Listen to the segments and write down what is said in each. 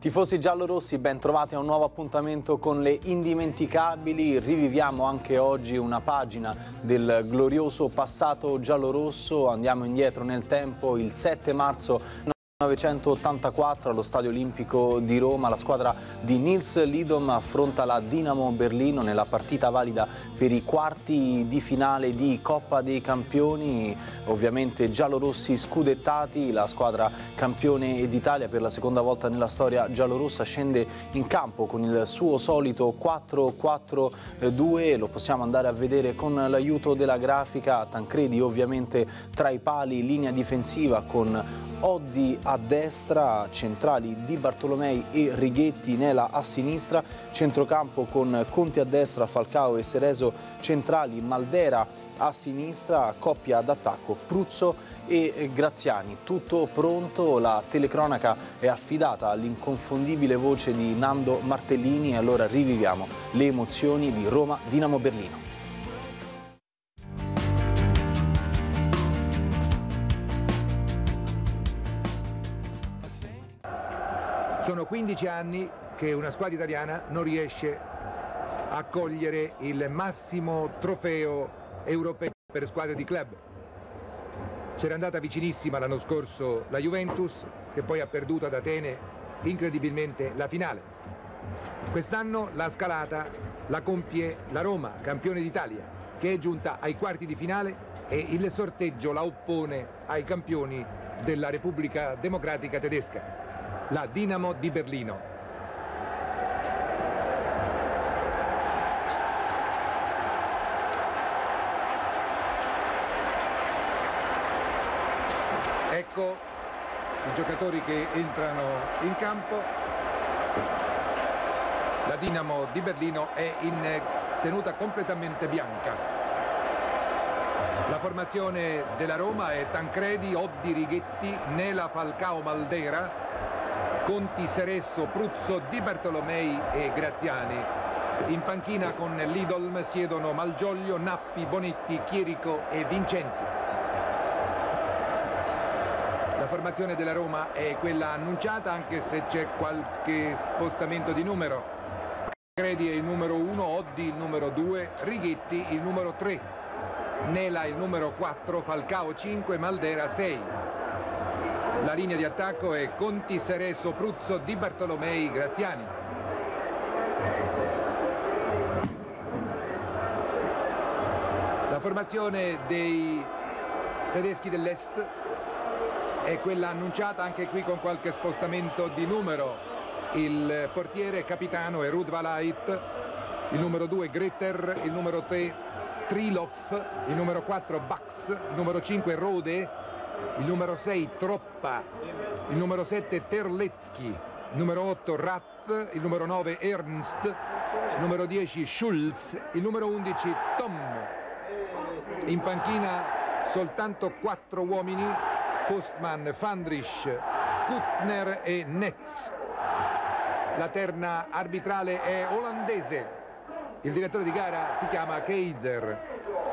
Tifosi giallorossi, ben trovati a un nuovo appuntamento con le indimenticabili. Riviviamo anche oggi una pagina del glorioso passato giallorosso. Andiamo indietro nel tempo, il 7 marzo 1984 allo Stadio Olimpico di Roma la squadra di Nils Lidom affronta la Dinamo Berlino nella partita valida per i quarti di finale di Coppa dei Campioni. Ovviamente giallorossi scudettati, la squadra campione d'Italia per la seconda volta nella storia giallorossa scende in campo con il suo solito 4-4-2, lo possiamo andare a vedere con l'aiuto della grafica. Tancredi ovviamente tra i pali, linea difensiva con Oddi a destra, centrali Di Bartolomei e Righetti, Nela a sinistra, centrocampo con Conti a destra, Falcao e Cerezo centrali, Maldera a sinistra, coppia d'attacco Pruzzo e Graziani. Tutto pronto, la telecronaca è affidata all'inconfondibile voce di Nando Martellini e allora riviviamo le emozioni di Roma Dinamo Berlino. Sono 15 anni che una squadra italiana non riesce a cogliere il massimo trofeo europeo per squadre di club. C'era andata vicinissima l'anno scorso la Juventus, che poi ha perduto ad Atene incredibilmente la finale. Quest'anno la scalata la compie la Roma, campione d'Italia, che è giunta ai quarti di finale e il sorteggio la oppone ai campioni della Repubblica Democratica Tedesca, la Dinamo di Berlino. Ecco i giocatori che entrano in campo. La Dinamo di Berlino è in tenuta completamente bianca. La formazione della Roma è Tancredi, Oddi, Righetti, Nela, Falcao, Maldera, Conti, Cerezo, Pruzzo, Di Bartolomei e Graziani. In panchina con Lidolm siedono Malgioglio, Nappi, Bonetti, Chierico e Vincenzi. La formazione della Roma è quella annunciata, anche se c'è qualche spostamento di numero. Tancredi è il numero 1, Oddi il numero 2, Righetti il numero 3, Nela il numero 4, Falcao 5, Maldera 6. La linea di attacco è Conti, Cerezo, Pruzzo, Di Bartolomei, Graziani. La formazione dei tedeschi dell'Est è quella annunciata, anche qui con qualche spostamento di numero. Il portiere capitano è Ruud Valait, il numero 2 Greter, il numero 3 Trilov, il numero 4 Bax, il numero 5 Rode, il numero 6 Troppa, il numero 7 Terlecki, il numero 8 Rath, il numero 9 Ernst, il numero 10 Schulz, il numero 11 Tom. In panchina soltanto 4 uomini: Postman, Fandrich, Kuttner e Netz. La terna arbitrale è olandese. Il direttore di gara si chiama Keizer.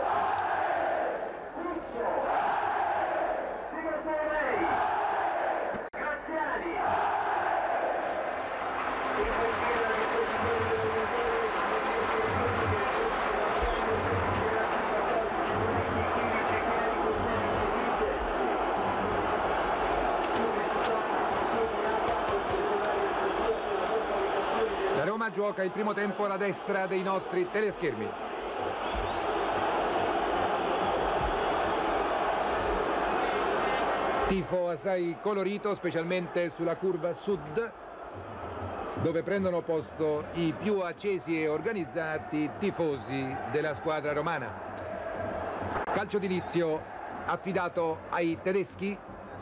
Gioca il primo tempo alla destra dei nostri teleschermi. Tifo assai colorito, specialmente sulla curva sud, dove prendono posto i più accesi e organizzati tifosi della squadra romana. Calcio d'inizio affidato ai tedeschi.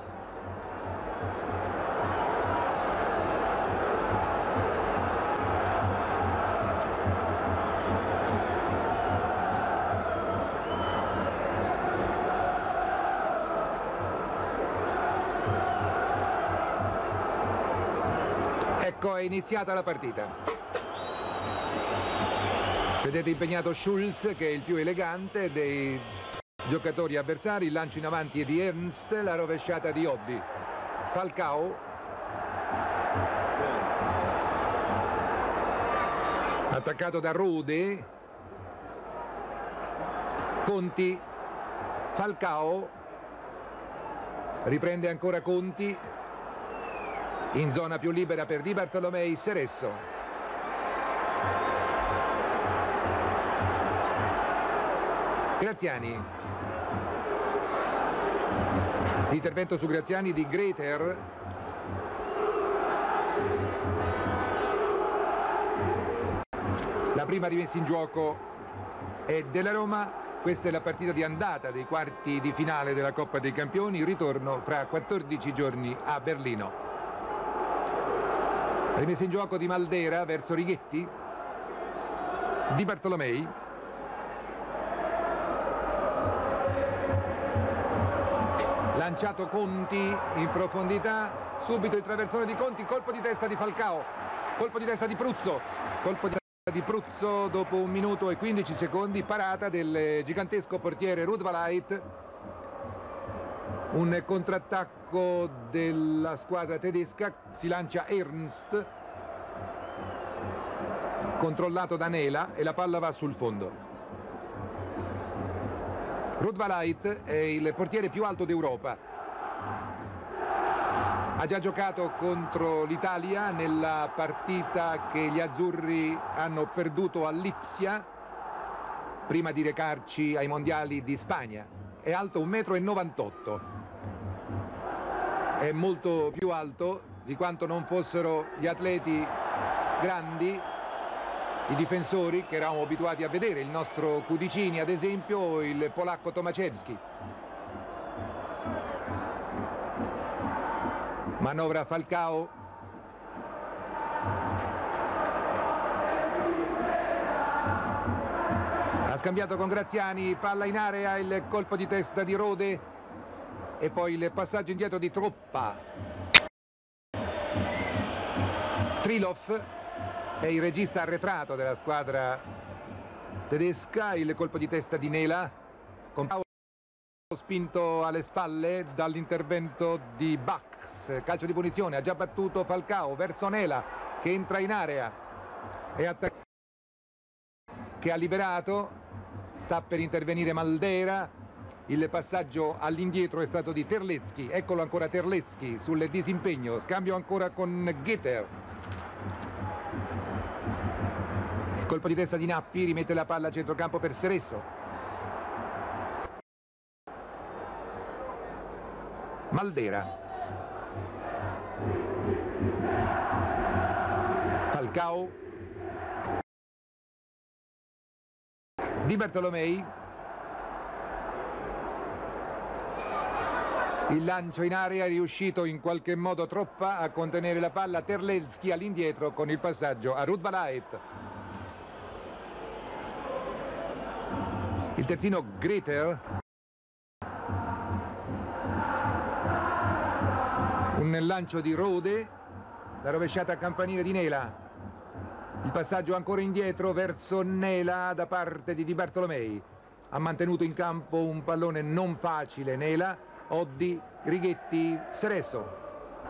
Ecco, è iniziata la partita. Vedete impegnato Schulz, che è il più elegante dei giocatori avversari. Il lancio in avanti è di Ernst, la rovesciata di Oddi. Falcao attaccato da Rode, Conti, Falcao, riprende ancora Conti, in zona più libera per Di Bartolomei, Seresso. Graziani, l'intervento su Graziani di Greter. La prima rimessa in gioco è della Roma. Questa è la partita di andata dei quarti di finale della Coppa dei Campioni, il ritorno fra 14 giorni a Berlino. Rimessa in gioco di Maldera verso Righetti, Di Bartolomei, lanciato Conti in profondità, subito il traversone di Conti, colpo di testa di Falcao, colpo di testa di Pruzzo, colpo di Pruzzo dopo 1 minuto e 15 secondi, parata del gigantesco portiere Rudvalait. Un contrattacco della squadra tedesca, si lancia Ernst, controllato da Nela e la palla va sul fondo. Rudvalait è il portiere più alto d'Europa. Ha già giocato contro l'Italia nella partita che gli azzurri hanno perduto a Lipsia prima di recarci ai mondiali di Spagna. È alto 1,98 m. È molto più alto di quanto non fossero gli atleti grandi, i difensori che eravamo abituati a vedere, il nostro Cudicini ad esempio, o il polacco Tomaszewski. Manovra Falcao, ha scambiato con Graziani, palla in area, il colpo di testa di Rode e poi il passaggio indietro di Troppa. Trilov è il regista arretrato della squadra tedesca, il colpo di testa di Nela con spinto alle spalle dall'intervento di Bax. Calcio di punizione, ha già battuto Falcao verso Nela che entra in area e che ha liberato, sta per intervenire Maldera. Il passaggio all'indietro è stato di Terlecki, eccolo ancora Terlecki sul disimpegno, scambio ancora con Geter. Colpo di testa di Nappi, rimette la palla a centrocampo per Seresso. Maldera, Falcao, Di Bartolomei, il lancio in area, è riuscito in qualche modo Troppa a contenere la palla, Terlecki all'indietro con il passaggio a Rudvalait. Il terzino Greter, un lancio di Rode, la rovesciata a campanile di Nela, il passaggio ancora indietro verso Nela da parte di Di Bartolomei. Ha mantenuto in campo un pallone non facile Nela, Oddi, Righetti, Seresso.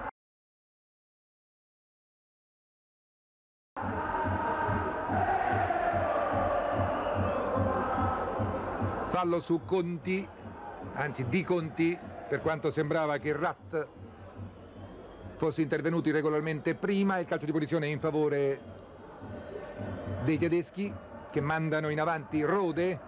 Fallo su Conti, anzi di Conti, per quanto sembrava che Rat fosse intervenuto irregolarmente prima. Il calcio di punizione in favore dei tedeschi che mandano in avanti Rode.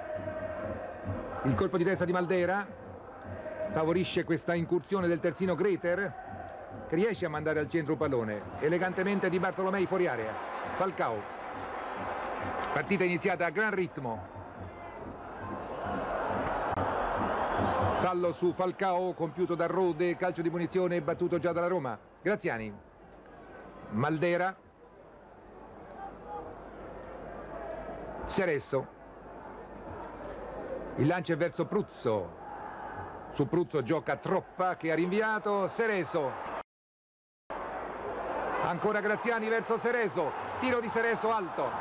Il colpo di testa di Maldera favorisce questa incursione del terzino Greter che riesce a mandare al centro un pallone elegantemente Di Bartolomei fuori area. Falcao, partita iniziata a gran ritmo. Fallo su Falcao compiuto da Rode, calcio di punizione battuto già dalla Roma. Graziani, Maldera, Seresso, il lancio è verso Pruzzo, su Pruzzo gioca Troppa che ha rinviato, Seresso, ancora Graziani verso Seresso, tiro di Seresso alto,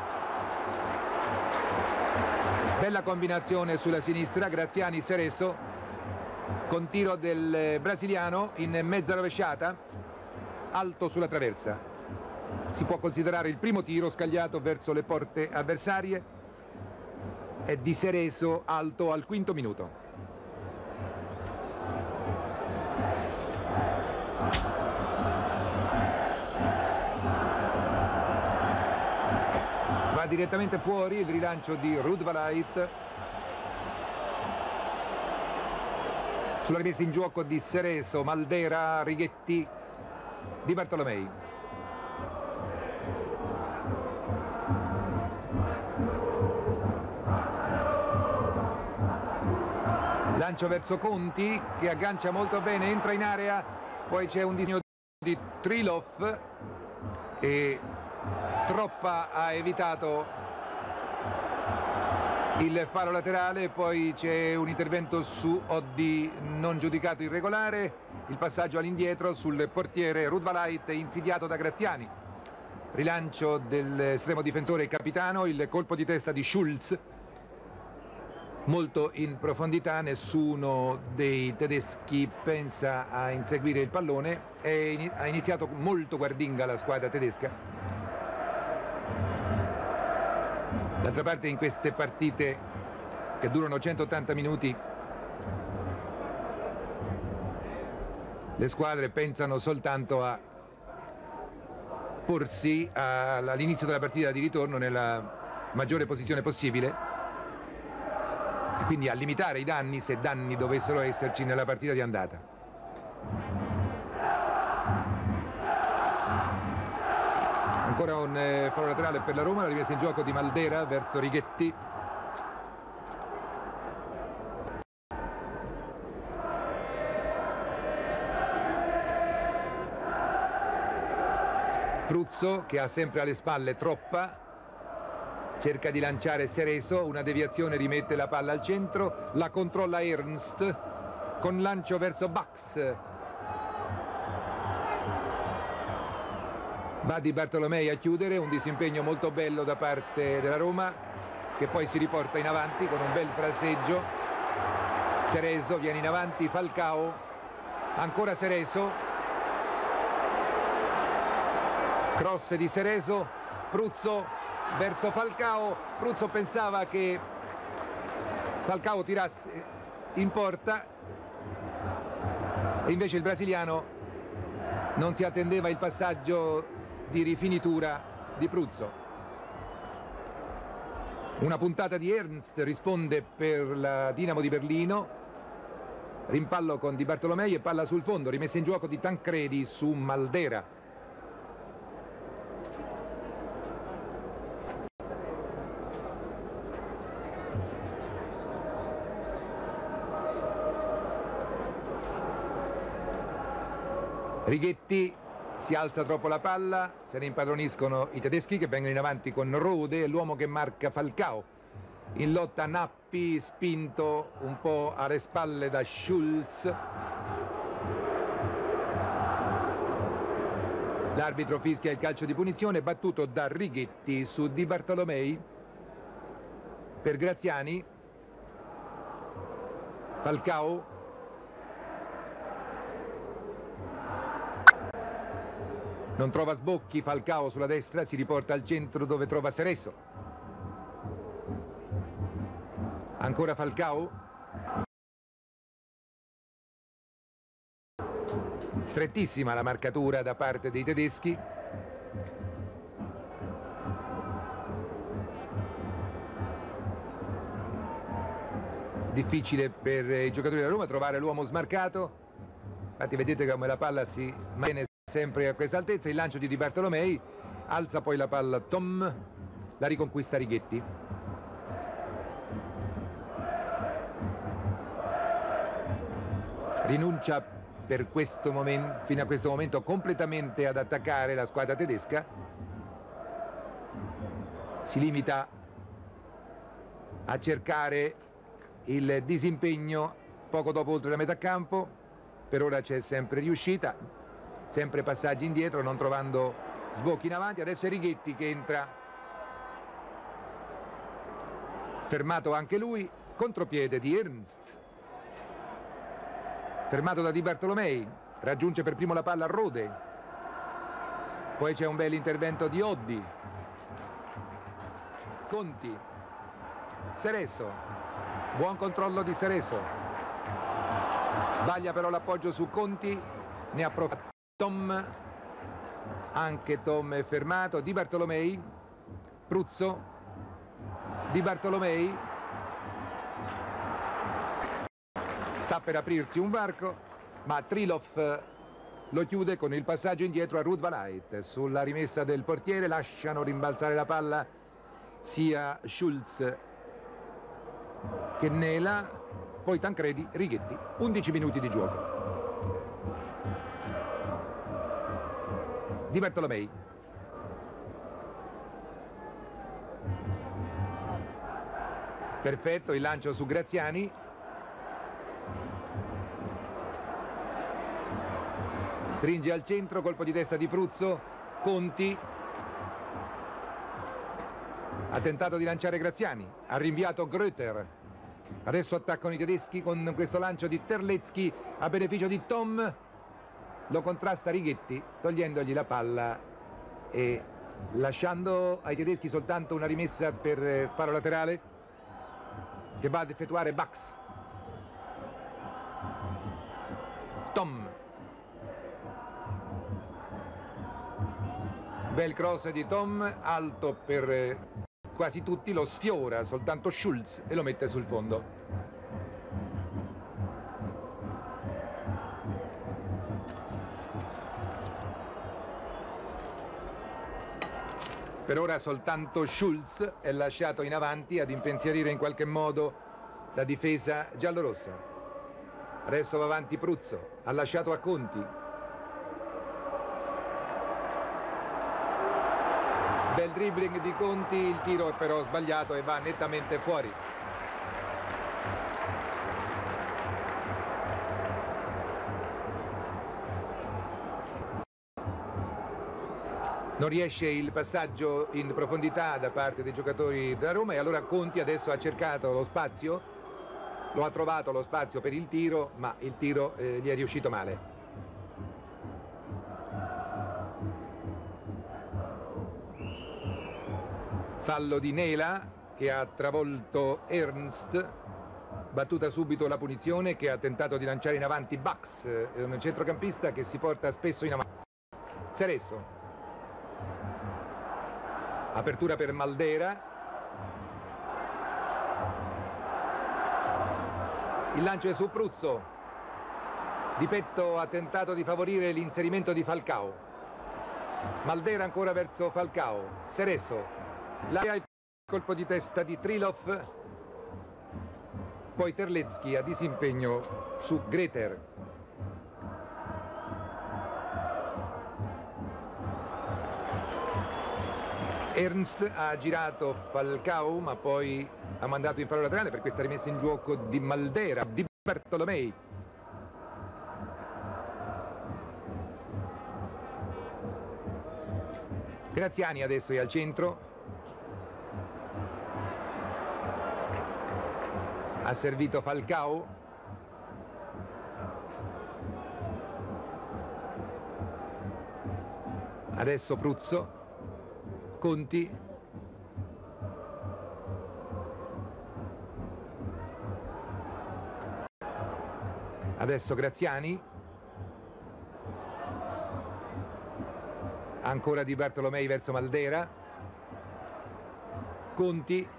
bella combinazione sulla sinistra, Graziani-Seresso con tiro del brasiliano in mezza rovesciata, alto sulla traversa. Si può considerare il primo tiro scagliato verso le porte avversarie. È di Cerezo, alto al quinto minuto. Va direttamente fuori il rilancio di Rudvalait. Sulla rimessa in gioco di Cerezo, Maldera, Righetti, Di Bartolomei. Lancio verso Conti che aggancia molto bene, entra in area, poi c'è un disegno di Trilov e Troppa ha evitato il faro laterale, poi c'è un intervento su Oddi non giudicato irregolare, il passaggio all'indietro sul portiere Rudvalait insidiato da Graziani. Rilancio dell'estremo difensore e capitano, il colpo di testa di Schulz molto in profondità, nessuno dei tedeschi pensa a inseguire il pallone e ha iniziato molto guardinga la squadra tedesca. D'altra parte in queste partite che durano 180 minuti le squadre pensano soltanto a porsi all'inizio della partita di ritorno nella maggiore posizione possibile e quindi a limitare i danni, se danni dovessero esserci nella partita di andata. Ancora un fallo laterale per la Roma, la rimessa in gioco di Maldera verso Righetti. Pruzzo che ha sempre alle spalle Troppa, cerca di lanciare Cerezo, una deviazione rimette la palla al centro, la controlla Ernst con lancio verso Bax. Va Di Bartolomei a chiudere, un disimpegno molto bello da parte della Roma che poi si riporta in avanti con un bel fraseggio. Cerezo viene in avanti, Falcao, ancora Cerezo, cross di Cerezo, Pruzzo verso Falcao, Pruzzo pensava che Falcao tirasse in porta e invece il brasiliano non si attendeva il passaggio di rifinitura di Pruzzo. Una puntata di Ernst risponde per la Dinamo di Berlino, rimpallo con Di Bartolomei e palla sul fondo, rimessa in gioco di Tancredi su Maldera. Righetti si alza troppo la palla, se ne impadroniscono i tedeschi che vengono in avanti con Rode, l'uomo che marca Falcao. In lotta Nappi, spinto un po' alle spalle da Schulz. L'arbitro fischia il calcio di punizione battuto da Righetti su Di Bartolomei. Per Graziani, Falcao. Non trova sbocchi, Falcao sulla destra, si riporta al centro dove trova Cerezo. Ancora Falcao. Strettissima la marcatura da parte dei tedeschi. Difficile per i giocatori della Roma trovare l'uomo smarcato. Infatti vedete come la palla si mantiene sempre a questa altezza. Il lancio di Di Bartolomei, alza poi la palla Tom, la riconquista Righetti. Rinuncia per questo momento, fino a questo momento completamente ad attaccare la squadra tedesca. Si limita a cercare il disimpegno poco dopo oltre la metà campo. Per ora c'è sempre riuscita, sempre passaggi indietro, non trovando sbocchi in avanti. Adesso è Righetti che entra, fermato anche lui, contropiede di Ernst, fermato da Di Bartolomei, raggiunge per primo la palla Rode. Poi c'è un bel intervento di Oddi. Conti. Sereso. Buon controllo di Sereso. Sbaglia però l'appoggio su Conti. Ne approfitta Tom. Anche Tom è fermato. Di Bartolomei. Pruzzo. Di Bartolomei. Sta per aprirsi un varco, ma Trilov lo chiude con il passaggio indietro a Ruud van Aert. Sulla rimessa del portiere lasciano rimbalzare la palla sia Schulz che Nela, poi Tancredi, Righetti. 11 minuti di gioco. Di Bartolomei. Perfetto il lancio su Graziani. Stringe al centro, colpo di testa di Pruzzo. Conti ha tentato di lanciare Graziani, ha rinviato Gröter. Adesso attaccano i tedeschi con questo lancio di Terlecki a beneficio di Tom. Lo contrasta Righetti togliendogli la palla e lasciando ai tedeschi soltanto una rimessa per faro laterale che va ad effettuare Bax. Tom. Bel cross di Tom, alto per quasi tutti, lo sfiora soltanto Schulz e lo mette sul fondo. Per ora soltanto Schulz è lasciato in avanti ad impensierire in qualche modo la difesa giallorossa. Adesso va avanti Pruzzo, ha lasciato a Conti. Bel dribbling di Conti, il tiro è però sbagliato e va nettamente fuori. Non riesce il passaggio in profondità da parte dei giocatori della Roma e allora Conti adesso ha cercato lo spazio, lo ha trovato lo spazio per il tiro, ma il tiro gli è riuscito male. Fallo di Nela che ha travolto Ernst, battuta subito la punizione, che ha tentato di lanciare in avanti Bax, un centrocampista che si porta spesso in avanti. Sereso, apertura per Maldera, il lancio è su Pruzzo, di petto ha tentato di favorire l'inserimento di Falcao. Maldera ancora verso Falcao. Sereso, il colpo di testa di Trilov, poi Terlecki a disimpegno su Gröter. Ernst ha girato Falcao ma poi ha mandato in fallo laterale per questa rimessa in gioco di Maldera. Di Bartolomei. Graziani adesso è al centro. Ha servito Falcao. Adesso Pruzzo. Conti. Adesso Graziani. Ancora Di Bartolomei verso Maldera. Conti.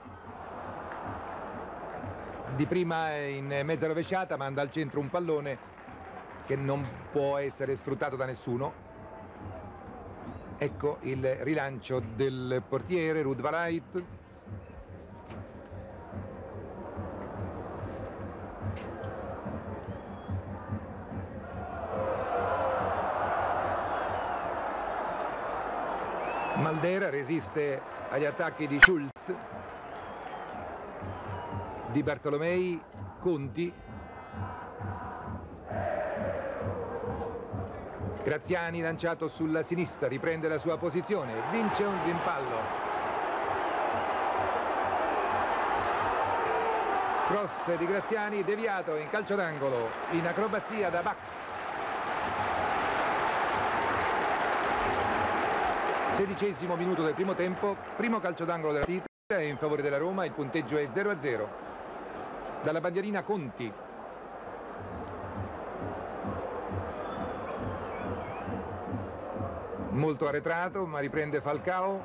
Di prima in mezza rovesciata, manda al centro un pallone che non può essere sfruttato da nessuno. Ecco il rilancio del portiere Ruud van Aert. Maldera resiste agli attacchi di Schulz. Di Bartolomei, Conti. Graziani lanciato sulla sinistra, riprende la sua posizione, vince un rimpallo. Cross di Graziani, deviato in calcio d'angolo, in acrobazia da Bax. 16° minuto del primo tempo, primo calcio d'angolo della partita è in favore della Roma, il punteggio è 0-0. Dalla bandierina Conti. Molto arretrato, ma riprende Falcao.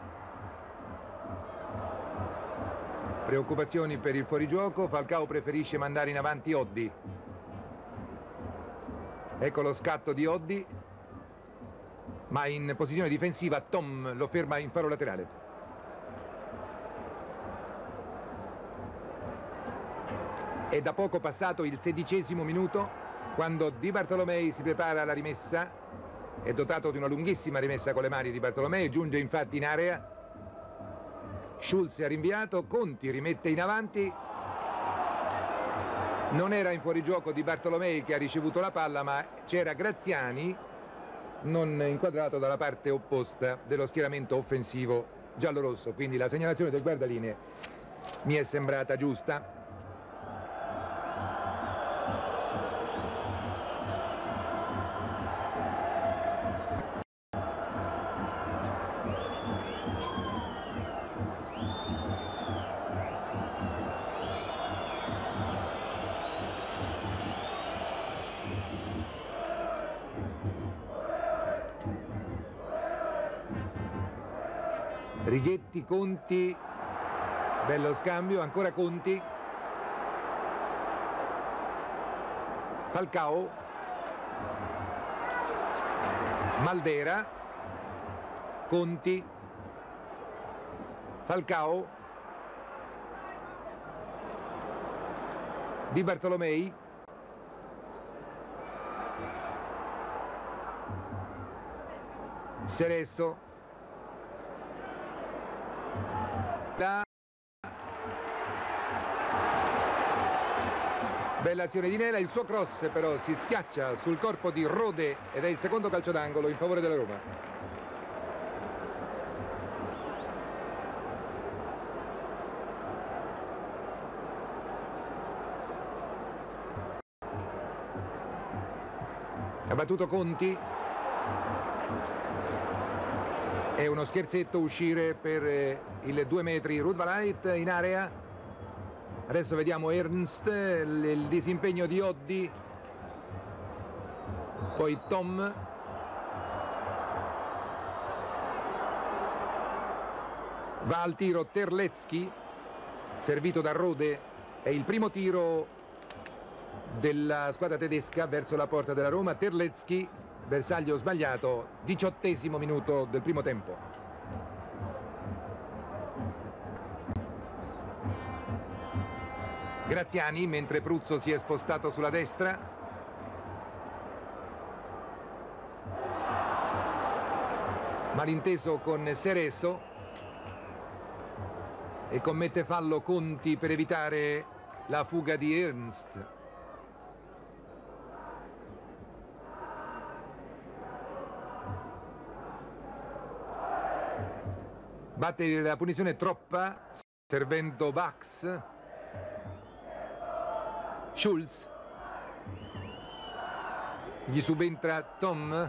Preoccupazioni per il fuorigioco, Falcao preferisce mandare in avanti Oddi. Ecco lo scatto di Oddi, ma in posizione difensiva Tom lo ferma in faro laterale. È da poco passato il 16° minuto, quando Di Bartolomei si prepara alla rimessa. È dotato di una lunghissima rimessa con le mani Di Bartolomei, giunge infatti in area. Schulz ha rinviato, Conti rimette in avanti. Non era in fuorigioco Di Bartolomei che ha ricevuto la palla, ma c'era Graziani, non inquadrato dalla parte opposta dello schieramento offensivo giallorosso. Quindi la segnalazione del guardalinee mi è sembrata giusta. Righetti, Conti, bello scambio, ancora Conti, Falcao, Maldera, Conti, Falcao, Di Bartolomei, Seresso. Bella azione di Nela, il suo cross però si schiaccia sul corpo di Rode ed è il secondo calcio d'angolo in favore della Roma. Ha battuto Conti. È uno scherzetto uscire per il 2 metri Rudvalait in area. Adesso vediamo Ernst, il disimpegno di Oddi, poi Tom, va al tiro Terlecki, servito da Rode. È il primo tiro della squadra tedesca verso la porta della Roma. Terlecki, bersaglio sbagliato, 18° minuto del primo tempo. Graziani, mentre Pruzzo si è spostato sulla destra. Malinteso con Sereso e commette fallo Conti per evitare la fuga di Ernst. Batte la punizione troppa, servendo Bax. Schulz, gli subentra Tom.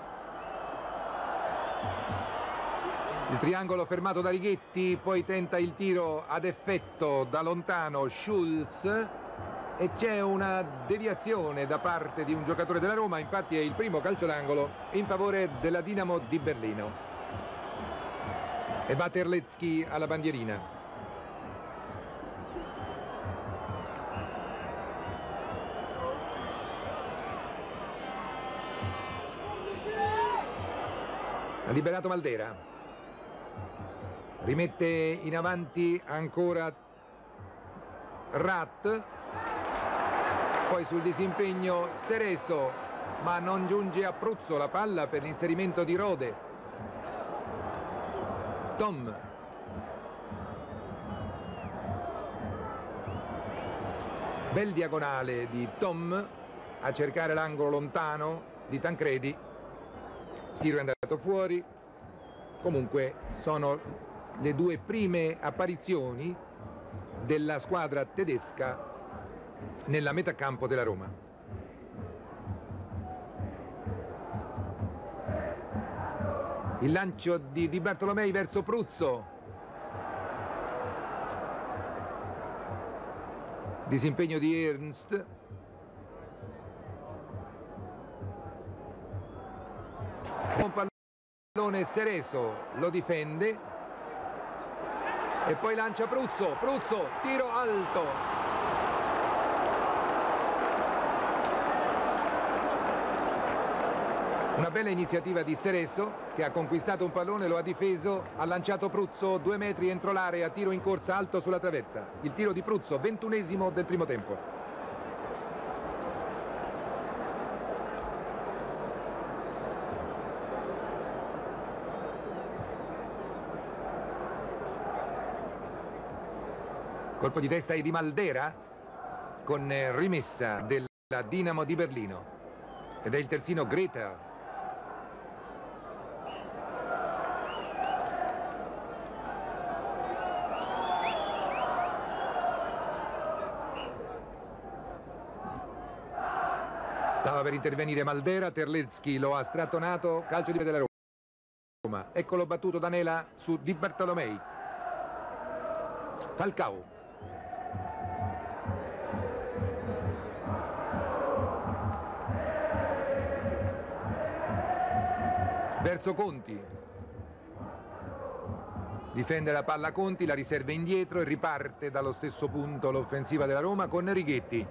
Il triangolo fermato da Righetti, poi tenta il tiro ad effetto da lontano Schulz e c'è una deviazione da parte di un giocatore della Roma. Infatti è il primo calcio d'angolo in favore della Dinamo di Berlino. E va Terlecki alla bandierina. Ha liberato Maldera. Rimette in avanti ancora Rat. Poi sul disimpegno Sereso, ma non giunge a Pruzzo la palla per l'inserimento di Rode. Tom. Bel diagonale di Tom a cercare l'angolo lontano di Tancredi. Tiro è andato fuori. Comunque sono le due prime apparizioni della squadra tedesca nella metacampo della Roma. Il lancio di Di Bartolomei verso Pruzzo. Disimpegno di Ernst. Un pallone Cerezo, lo difende e poi lancia Pruzzo, tiro alto. Una bella iniziativa di Cerezo, che ha conquistato un pallone, lo ha difeso, ha lanciato Pruzzo 2 metri entro l'area, tiro in corsa alto sulla traversa. Il tiro di Pruzzo, 21esimo del primo tempo. Colpo di testa è di Maldera, con rimessa della Dinamo di Berlino. Ed è il terzino Greta. Stava per intervenire Maldera, Terlezzi lo ha strattonato, calcio di della Roma. Eccolo battuto da Nela su Di Bartolomei. Falcao. Verso Conti. Difende la palla Conti, la riserva indietro e riparte dallo stesso punto l'offensiva della Roma con Righetti.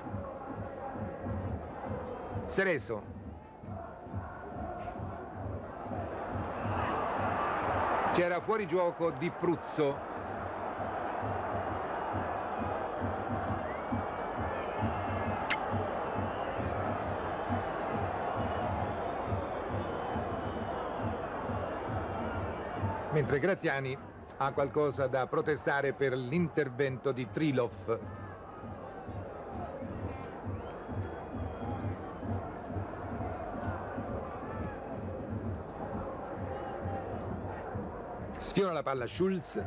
Cerezo. C'era fuori gioco di Pruzzo. Mentre Graziani ha qualcosa da protestare per l'intervento di Trilov. Sfiora la palla Schulz.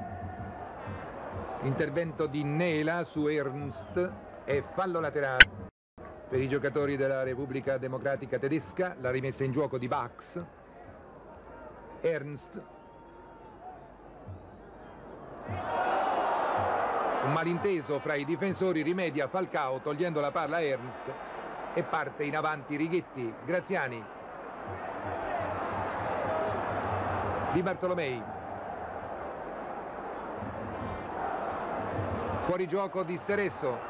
Intervento di Nela su Ernst e fallo laterale per i giocatori della Repubblica Democratica Tedesca. La rimessa in gioco di Bax. Ernst. Un malinteso fra i difensori, rimedia Falcao togliendo la palla a Ernst e parte in avanti Righetti. Graziani. Di Bartolomei. Fuori gioco di Cerezo.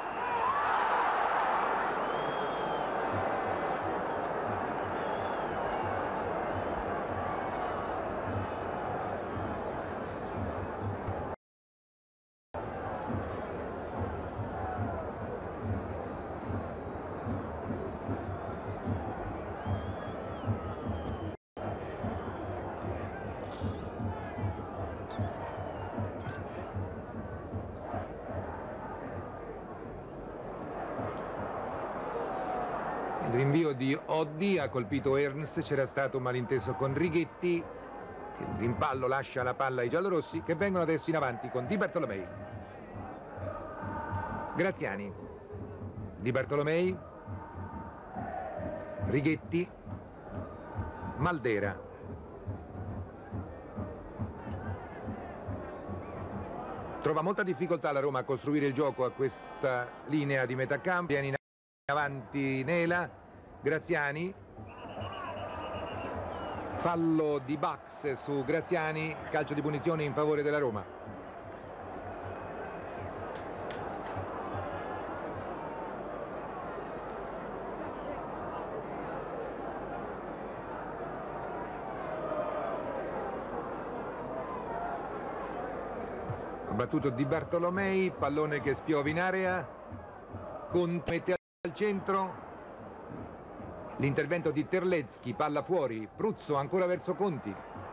Il rinvio di Oddi ha colpito Ernst, c'era stato un malinteso con Righetti, il rimpallo lascia la palla ai giallorossi che vengono adesso in avanti con Di Bartolomei. Graziani, Di Bartolomei, Righetti, Maldera. Trova molta difficoltà la Roma a costruire il gioco a questa linea di metà campo. Viene in avanti Nela, Graziani, fallo di Bax su Graziani, calcio di punizione in favore della Roma. Ha battuto Di Bartolomei, pallone che spiova in area, Conti mette al centro. L'intervento di Terlezzi, palla fuori, Pruzzo ancora verso Conti.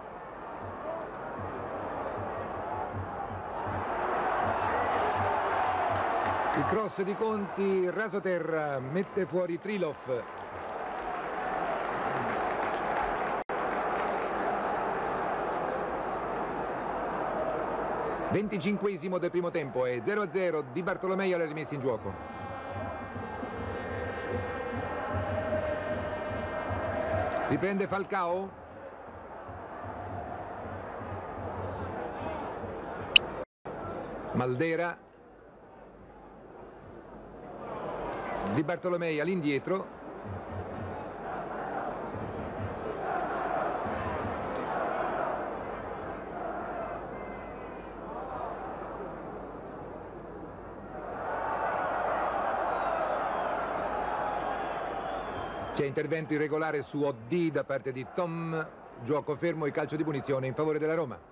Il cross di Conti, rasoterra, mette fuori Trilov. (25esimo del primo tempo e 0-0 Di Bartolomei alla rimessa in gioco. Riprende Falcao, Maldera, Di Bartolomei all'indietro, c'è intervento irregolare su Oddi da parte di Tom, gioco fermo e calcio di punizione in favore della Roma.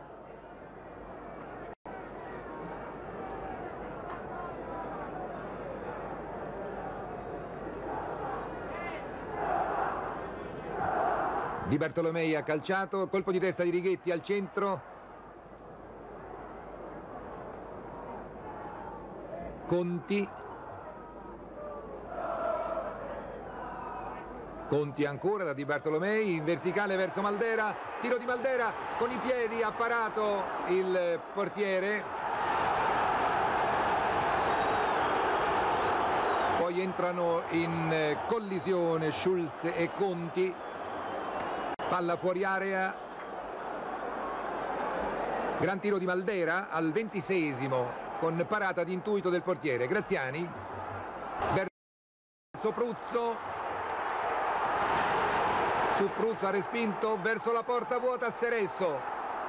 Di Bartolomei ha calciato, colpo di testa di Righetti al centro. Conti. Conti ancora da Di Bartolomei, in verticale verso Maldera, tiro di Maldera con i piedi, ha parato il portiere. Poi entrano in collisione Schulz e Conti. Palla fuori area, gran tiro di Maldera al 26esimo con parata di intuito del portiere. Graziani verso Pruzzo, su Pruzzo ha respinto verso la porta vuota Seresso.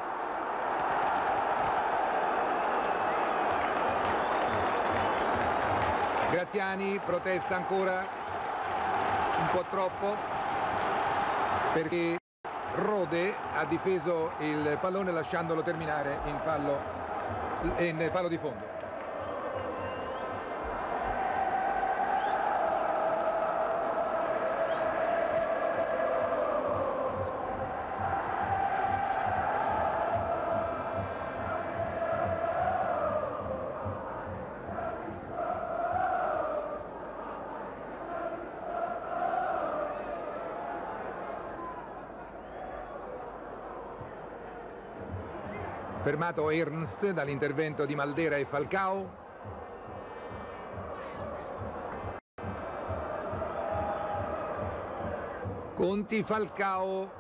Graziani protesta ancora un po' troppo perché Rode ha difeso il pallone lasciandolo terminare in fallo di fondo. Fermato Ernst dall'intervento di Maldera e Falcao. Conti, Falcao.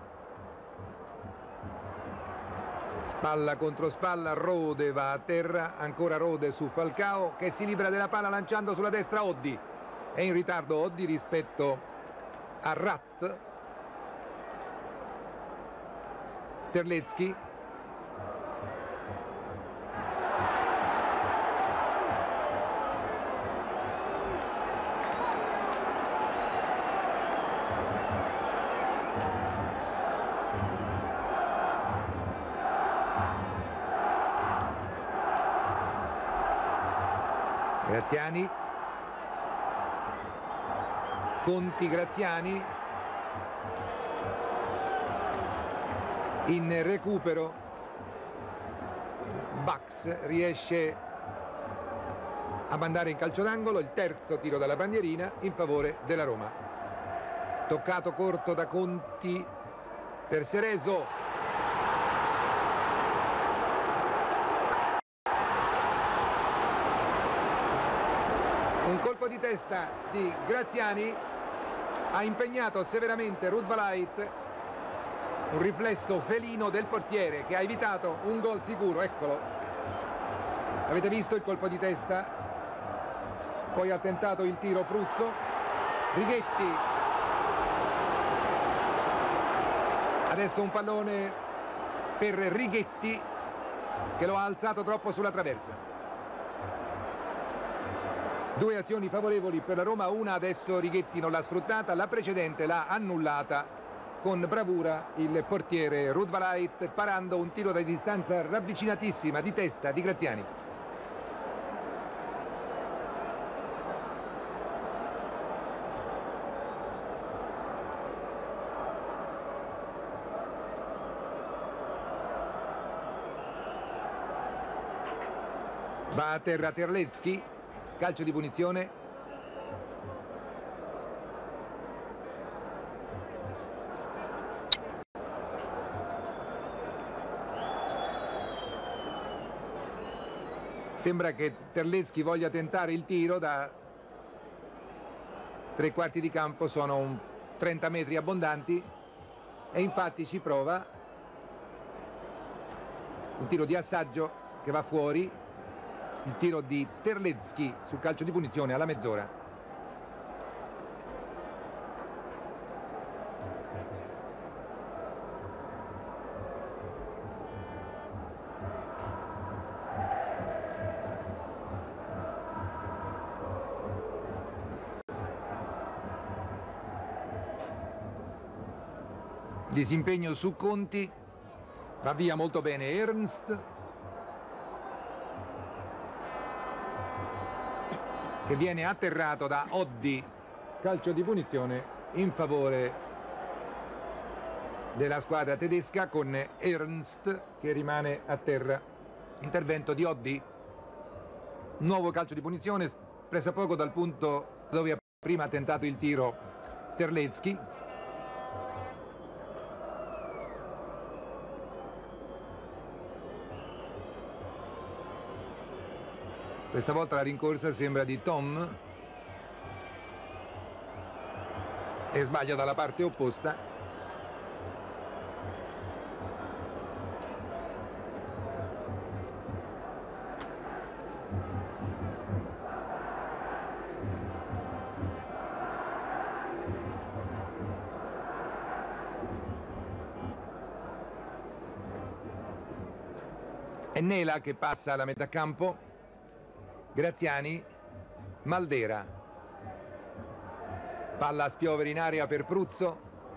Spalla contro spalla, Rode va a terra, ancora Rode su Falcao che si libera della palla lanciando sulla destra Oddi. È in ritardo Oddi rispetto a Rat. Terlezzi. Graziani, Conti, Graziani, in recupero Bax riesce a mandare in calcio d'angolo il terzo tiro dalla bandierina in favore della Roma. Toccato corto da Conti per Sereso. Un colpo di testa di Graziani ha impegnato severamente Rudbalait, un riflesso felino del portiere che ha evitato un gol sicuro. Eccolo, avete visto il colpo di testa? Poi ha tentato il tiro Pruzzo. Righetti, adesso un pallone per Righetti che lo ha alzato troppo sulla traversa. Due azioni favorevoli per la Roma, una adesso Righetti non l'ha sfruttata, la precedente l'ha annullata con bravura il portiere Rudbalait parando un tiro da distanza ravvicinatissima di testa di Graziani. Va a terra Terlezzi. Calcio di punizione. Sembra che Terlezzi voglia tentare il tiro da 3/4 di campo, sono 30 metri abbondanti e infatti ci prova. Un tiro di assaggio che va fuori. il tiro di Terlecki sul calcio di punizione alla mezz'ora. Disimpegno su Conti, va via molto bene Ernst, che viene atterrato da Oddi. Calcio di punizione in favore della squadra tedesca con Ernst che rimane a terra. Intervento di Oddi, nuovo calcio di punizione pressappoco dal punto dove prima ha tentato il tiro Terlecki. Questa volta la rincorsa sembra di Tom e sbaglia dalla parte opposta. È Nela che passa alla metà campo. Graziani, Maldera, palla a spiovere in area per Pruzzo,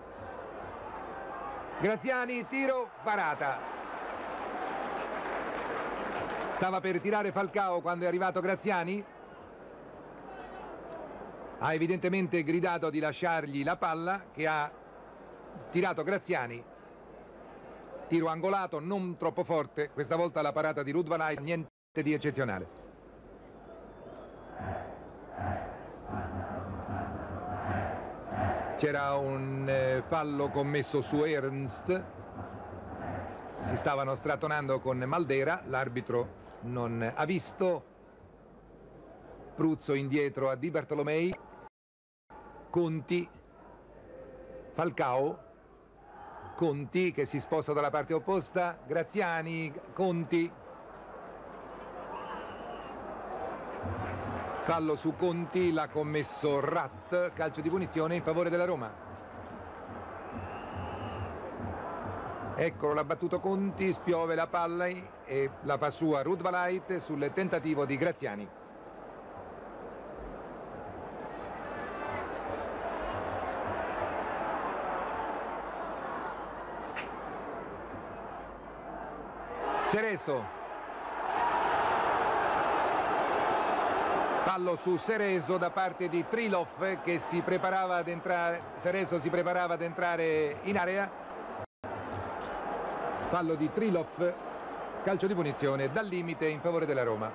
Graziani, tiro, parata. Stava per tirare Falcao quando è arrivato Graziani, ha evidentemente gridato di lasciargli la palla che ha tirato Graziani, tiro angolato non troppo forte, questa volta la parata di Rudvalaj, niente di eccezionale. C'era un fallo commesso su Ernst, si stavano strattonando con Maldera, l'arbitro non ha visto. Pruzzo indietro a Di Bartolomei, Conti, Falcao, Conti che si sposta dalla parte opposta, Graziani, Conti. Fallo su Conti, l'ha commesso Rat, calcio di punizione in favore della Roma. Eccolo, l'ha battuto Conti, spiove la palla e la fa sua Rudvalaj sul tentativo di Graziani. Cerezo. Fallo su Cerezo da parte di Trilov che si preparava ad entrare, Cerezo si preparava ad entrare in area. Fallo di Trilov, calcio di punizione dal limite in favore della Roma.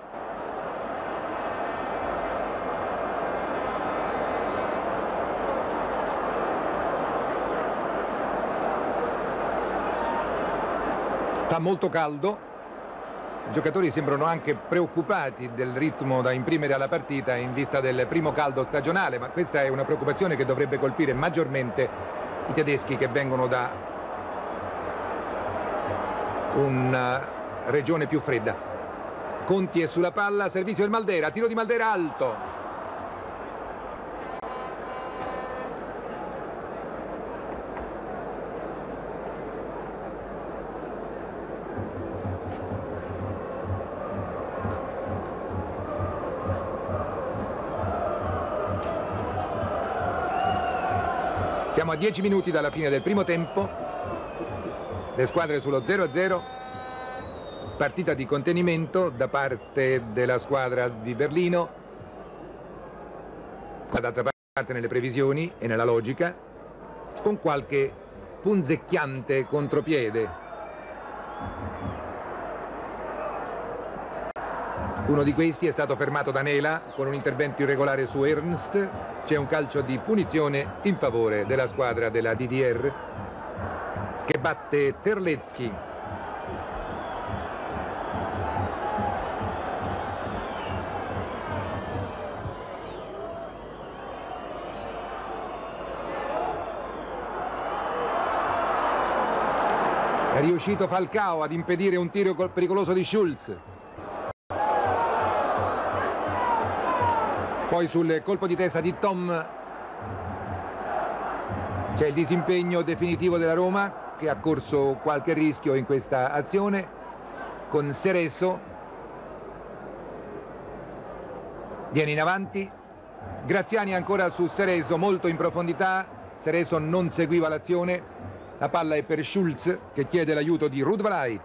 Fa molto caldo. I giocatori sembrano anche preoccupati del ritmo da imprimere alla partita in vista del primo caldo stagionale, ma questa è una preoccupazione che dovrebbe colpire maggiormente i tedeschi che vengono da una regione più fredda. Conti è sulla palla, servizio del Maldera, tiro di Maldera alto. Siamo a 10 minuti dalla fine del primo tempo, le squadre sullo 0-0, partita di contenimento da parte della squadra di Berlino, d'altra parte nelle previsioni e nella logica, con qualche punzecchiante contropiede. Uno di questi è stato fermato da Nela con un intervento irregolare su Ernst. C'è un calcio di punizione in favore della squadra della DDR che batte Terlecki. È riuscito Falcao ad impedire un tiro pericoloso di Schulz. Poi sul colpo di testa di Tom c'è il disimpegno definitivo della Roma, che ha corso qualche rischio in questa azione, con Cerezo. Viene in avanti, Graziani ancora su Cerezo, molto in profondità. Cerezo non seguiva l'azione, la palla è per Schulz che chiede l'aiuto di Ruud van Aert.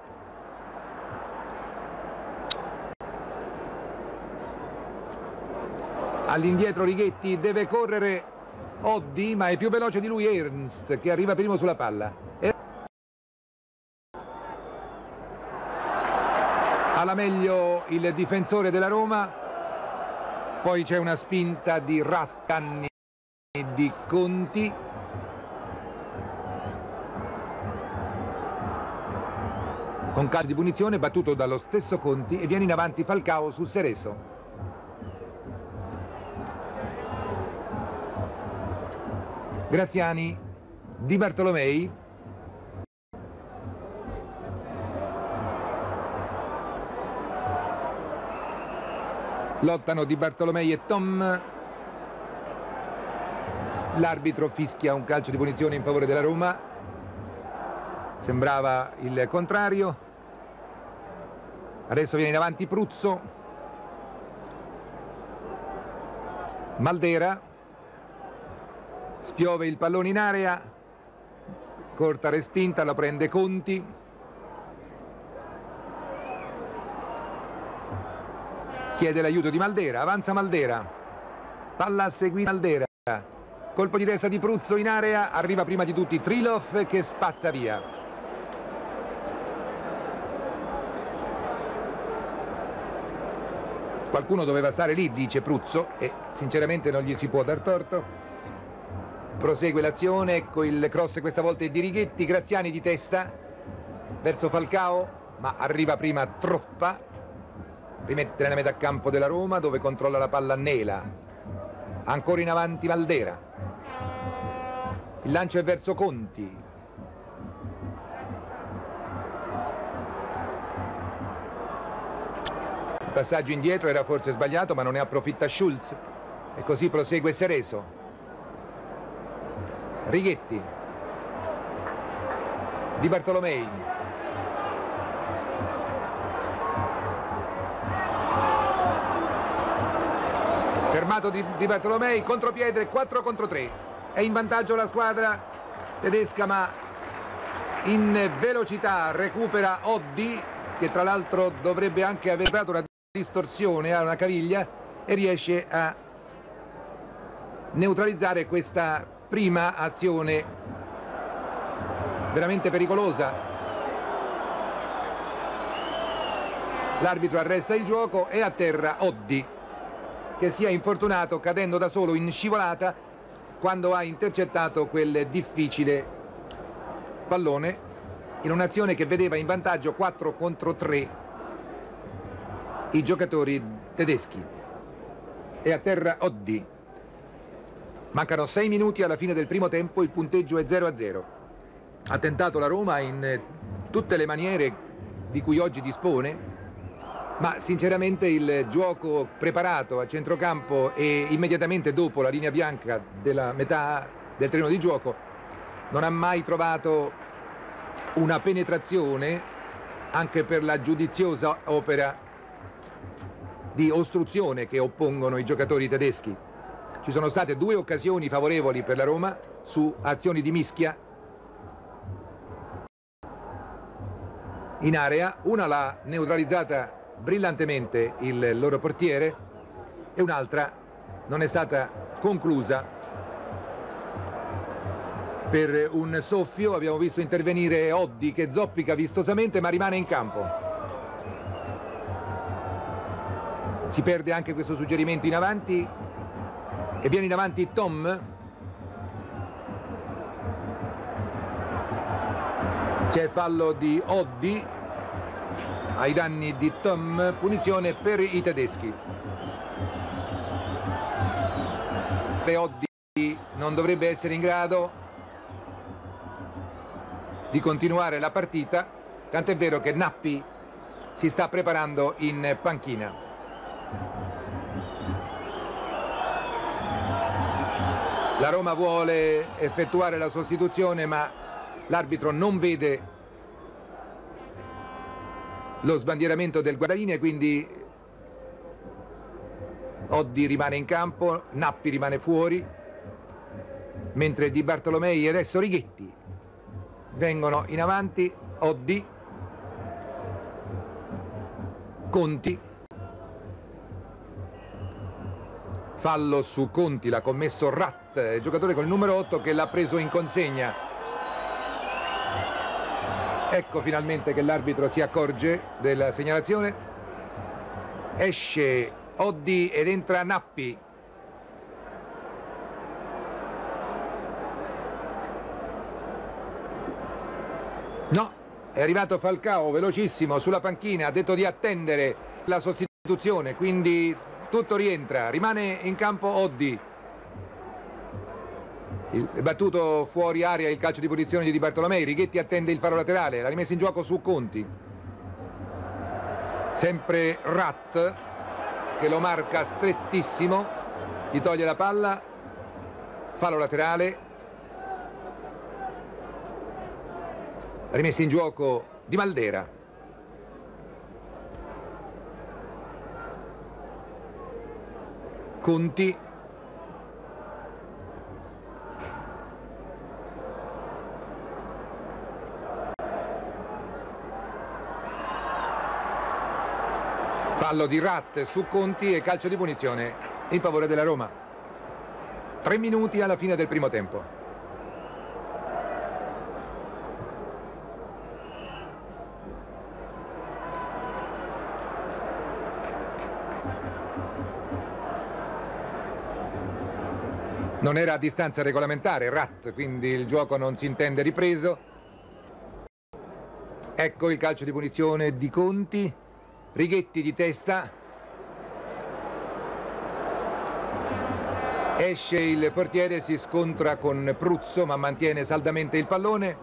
All'indietro Righetti, deve correre Oddi, ma è più veloce di lui Ernst, che arriva primo sulla palla. Alla meglio il difensore della Roma, poi c'è una spinta di Rattan e di Conti. Con calcio di punizione battuto dallo stesso Conti, e viene in avanti Falcao su Cerezo. Graziani, Di Bartolomei. Lottano Di Bartolomei e Tom. L'arbitro fischia un calcio di punizione in favore della Roma. Sembrava il contrario. Adesso viene in avanti Pruzzo. Maldera. Spiove il pallone in area, corta respinta, la prende Conti. Chiede l'aiuto di Maldera, avanza Maldera, palla a seguire Maldera, colpo di testa di Pruzzo in area, arriva prima di tutti Trilov che spazza via. Qualcuno doveva stare lì, dice Pruzzo, e sinceramente non gli si può dar torto. Prosegue l'azione, ecco il cross questa volta è di Righetti, Graziani di testa verso Falcao, ma arriva prima Troppa, rimette nella metà campo della Roma dove controlla la palla Nela, ancora in avanti Maldera, il lancio è verso Conti, il passaggio indietro era forse sbagliato ma non ne approfitta Schulz e così prosegue Cerezo. Righetti, Di Bartolomei, fermato Di Bartolomei, contropiede, 4 contro 3, è in vantaggio la squadra tedesca ma in velocità recupera Oddi, che tra l'altro dovrebbe anche aver dato una distorsione a una caviglia, e riesce a neutralizzare questa prima azione veramente pericolosa. L'arbitro arresta il gioco e a terra Oddi, che si è infortunato cadendo da solo in scivolata quando ha intercettato quel difficile pallone in un'azione che vedeva in vantaggio 4 contro 3 i giocatori tedeschi. E a terra Oddi. Mancano 6 minuti alla fine del primo tempo, il punteggio è 0-0. Ha tentato la Roma in tutte le maniere di cui oggi dispone, ma sinceramente il gioco preparato a centrocampo e immediatamente dopo la linea bianca della metà del terreno di gioco non ha mai trovato una penetrazione, anche per la giudiziosa opera di ostruzione che oppongono i giocatori tedeschi. Ci sono state 2 occasioni favorevoli per la Roma su azioni di mischia in area, una l'ha neutralizzata brillantemente il loro portiere e un'altra non è stata conclusa per un soffio. Abbiamo visto intervenire Oddi che zoppica vistosamente ma rimane in campo. Si perde anche questo suggerimento in avanti e viene in avanti Tom. C'è fallo di Oddi ai danni di Tom, punizione per i tedeschi. Oddi non dovrebbe essere in grado di continuare la partita, tant'è vero che Nappi si sta preparando in panchina. La Roma vuole effettuare la sostituzione, ma l'arbitro non vede lo sbandieramento del guardalinee, quindi Oddi rimane in campo, Nappi rimane fuori, mentre Di Bartolomei e adesso Righetti vengono in avanti. Oddi, Conti, fallo su Conti, l'ha commesso Ratt, giocatore con il numero 8 che l'ha preso in consegna. Ecco finalmente che l'arbitro si accorge della segnalazione. Esce Oddi ed entra Nappi. No, è arrivato Falcao velocissimo sulla panchina, ha detto di attendere la sostituzione, quindi tutto rientra, rimane in campo Oddi. Battuto fuori area il calcio di punizione di Di Bartolomei. Righetti attende il faro laterale, la rimessa in gioco su Conti. Sempre Ratt che lo marca strettissimo, gli toglie la palla, fallo laterale. La rimessa in gioco di Maldera. Conti. Fallo di Ratt su Conti e calcio di punizione in favore della Roma. 3 minuti alla fine del primo tempo. Non era a distanza regolamentare Ratt, quindi il gioco non si intende ripreso. Ecco il calcio di punizione di Conti. Righetti di testa, esce il portiere, si scontra con Pruzzo ma mantiene saldamente il pallone.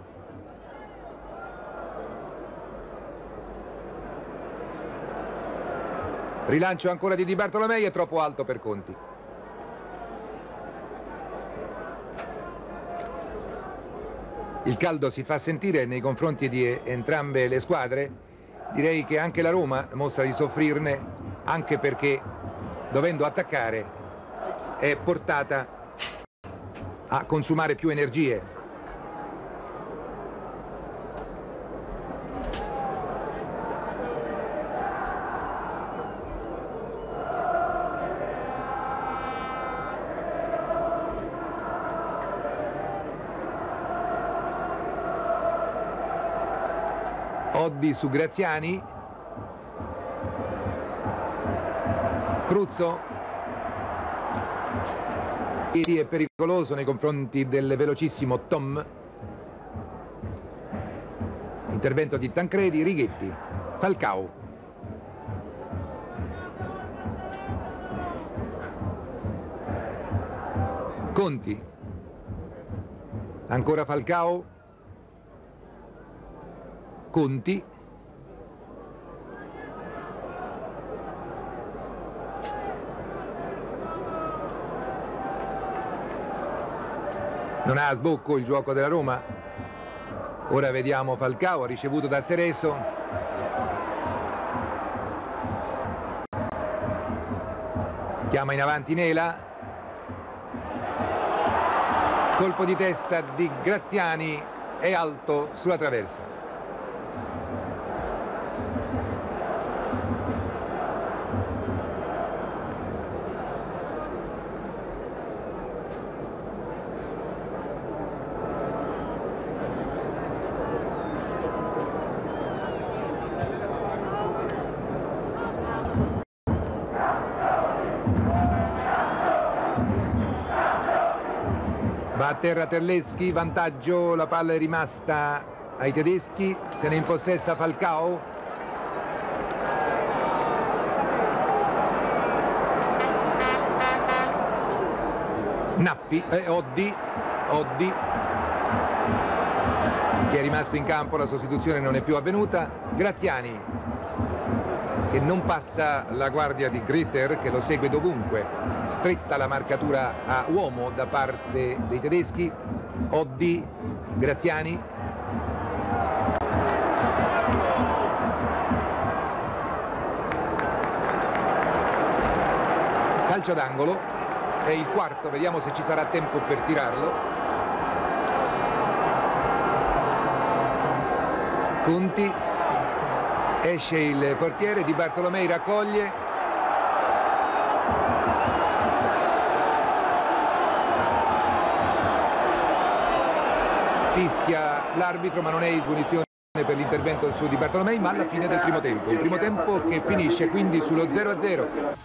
Rilancio ancora di Di Bartolomei, è troppo alto per Conti. Il caldo si fa sentire nei confronti di entrambe le squadre. Direi che anche la Roma mostra di soffrirne, anche perché dovendo attaccare è portata a consumare più energie. Oddi su Graziani. Pruzzo. Sì, è pericoloso nei confronti del velocissimo Tom. Intervento di Tancredi. Righetti. Falcao. Conti. Ancora Falcao. Conti. Non ha sbocco il gioco della Roma. Ora vediamo Falcao, ricevuto da Cerezo. Chiama in avanti Nela. Colpo di testa di Graziani, è alto sulla traversa. Va a terra Terleschi, vantaggio, la palla è rimasta ai tedeschi, se ne impossessa Falcao. Nappi, Oddi, che è rimasto in campo, la sostituzione non è più avvenuta. Graziani, che non passa la guardia di Gritter, che lo segue dovunque. Stretta la marcatura a uomo da parte dei tedeschi. Oddi, Graziani. Calcio d'angolo, è il quarto, vediamo se ci sarà tempo per tirarlo. Conti, esce il portiere, Di Bartolomei raccoglie. Fischia l'arbitro, ma non è in punizione per l'intervento su Di Bartolomei, ma alla fine del primo tempo. Un primo tempo che finisce quindi sullo 0-0.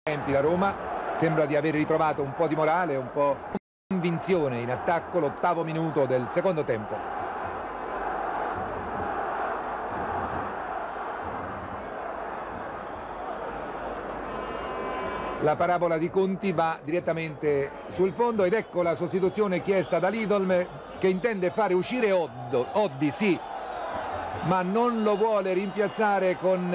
tempi la Roma sembra di aver ritrovato un po' di morale, un po' di convinzione in attacco. L'8° minuto del secondo tempo. La parabola di Conti va direttamente sul fondo ed ecco la sostituzione chiesta da Lidolm, che intende fare uscire Oddi, sì, ma non lo vuole rimpiazzare con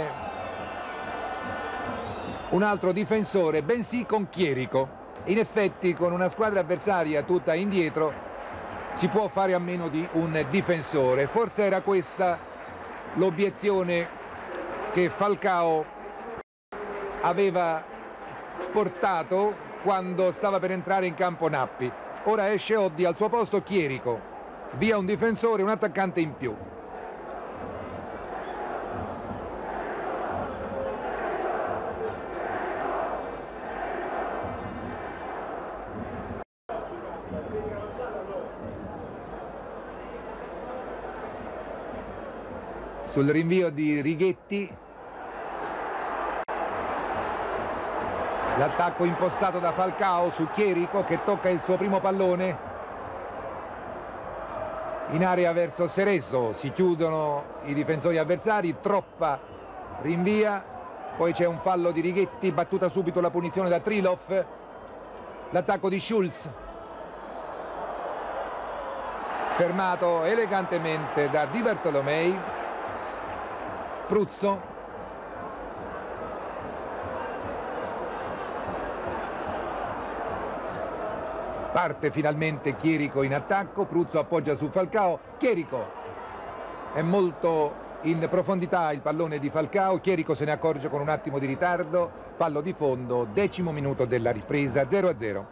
un altro difensore, bensì con Chierico. In effetti con una squadra avversaria tutta indietro si può fare a meno di un difensore. Forse era questa l'obiezione che Falcao aveva portato quando stava per entrare in campo Nappi. Ora esce Oddi, al suo posto Chierico, via un difensore, un attaccante in più. Sul rinvio di Righetti, l'attacco impostato da Falcao su Chierico, che tocca il suo primo pallone in area verso Cerezo. Si chiudono i difensori avversari, Troppa rinvia, poi c'è un fallo di Righetti, battuta subito la punizione da Trilov. L'attacco di Schulz, fermato elegantemente da Di Bartolomei. Pruzzo, parte finalmente Chierico in attacco, Pruzzo appoggia su Falcao, Chierico è molto in profondità il pallone di Falcao, Chierico se ne accorge con un attimo di ritardo, fallo di fondo, 10° minuto della ripresa, 0-0.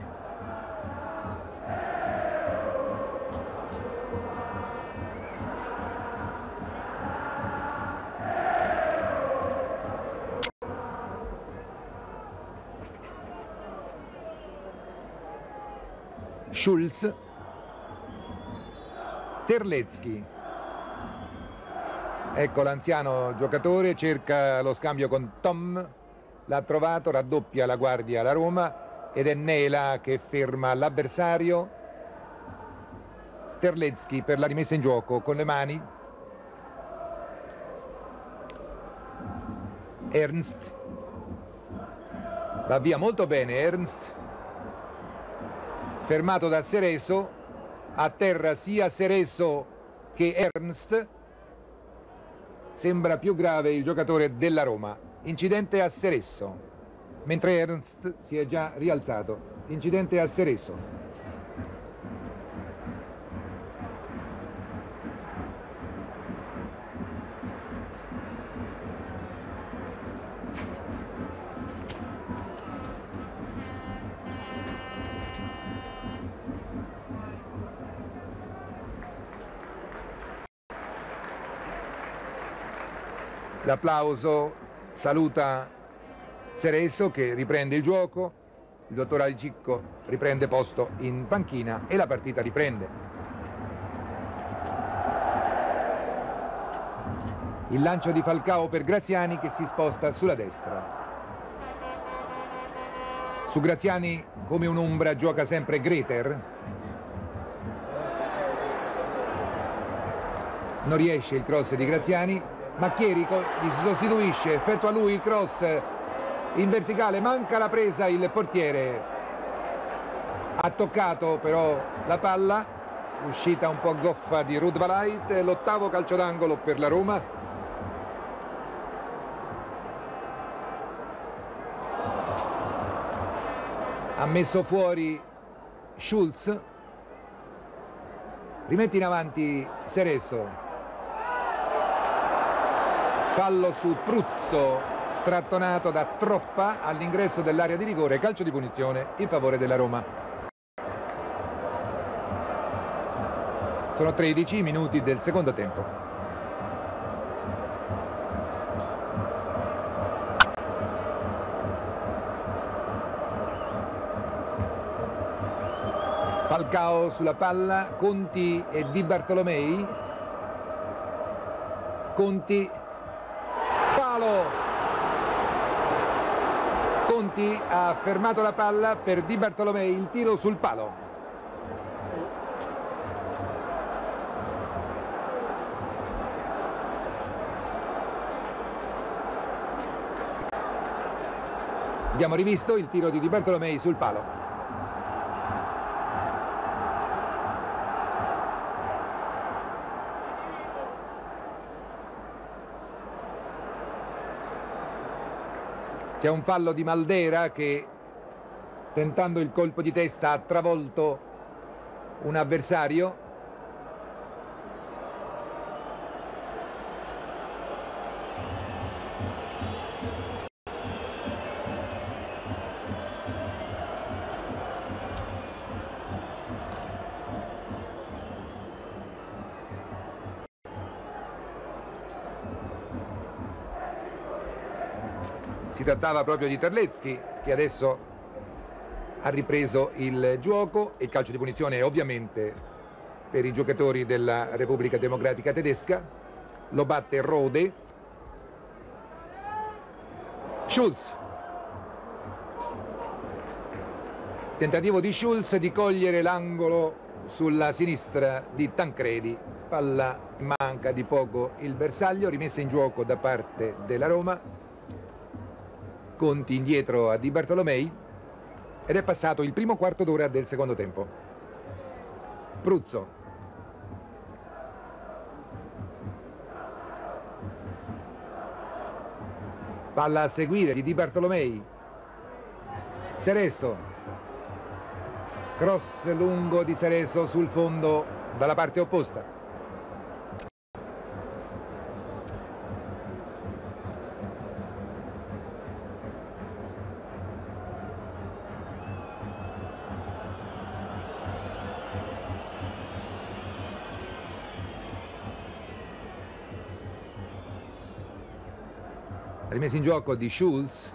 Schulz, Terlecki, ecco l'anziano giocatore, cerca lo scambio con Tom, l'ha trovato, raddoppia la guardia alla Roma ed è Nela che ferma l'avversario. Terlecki per la rimessa in gioco con le mani, Ernst, va via molto bene Ernst, fermato da Cerezo, a terra sia Cerezo che Ernst. Sembra più grave il giocatore della Roma. Incidente a Cerezo, mentre Ernst si è già rialzato. Incidente a Cerezo. L'applauso saluta Cerezo che riprende il gioco, il dottor Alicicco riprende posto in panchina e la partita riprende. Il lancio di Falcao per Graziani che si sposta sulla destra. Su Graziani come un'ombra gioca sempre Greter. Non riesce il cross di Graziani, ma Chierico gli si sostituisce, effettua lui il cross in verticale, manca la presa, il portiere ha toccato però la palla, uscita un po' goffa di Rudvalait, l'8° calcio d'angolo per la Roma. Ha messo fuori Schulz, rimette in avanti Cerezo. Fallo su Pruzzo, strattonato da Troppa all'ingresso dell'area di rigore, calcio di punizione in favore della Roma. Sono 13 minuti del secondo tempo. Falcao sulla palla, Conti e Di Bartolomei. Conti, palo, Conti ha fermato la palla per Di Bartolomei, il tiro sul palo. Abbiamo rivisto il tiro di Bartolomei sul palo. C'è un fallo di Maldera che, tentando il colpo di testa, ha travolto un avversario. Si trattava proprio di Terlecki, che adesso ha ripreso il gioco, e il calcio di punizione è ovviamente per i giocatori della Repubblica Democratica Tedesca. Lo batte Rode. Schulz. Tentativo di Schulz di cogliere l'angolo sulla sinistra di Tancredi. Palla manca di poco il bersaglio, rimessa in gioco da parte della Roma. Conti indietro a Di Bartolomei ed è passato il primo quarto d'ora del secondo tempo. Pruzzo. Palla a seguire di Di Bartolomei. Cerezo. Cross lungo di Cerezo sul fondo dalla parte opposta. Rimessa in gioco di Schulz.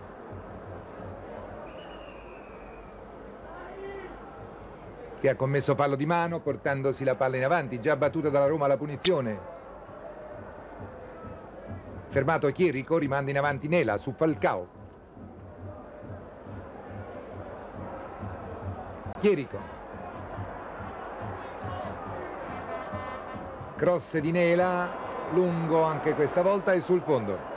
Che ha commesso fallo di mano portandosi la palla in avanti, già battuta dalla Roma la punizione. Fermato Chierico, rimanda in avanti Nela su Falcao. Chierico. Cross di Nela, lungo anche questa volta e sul fondo.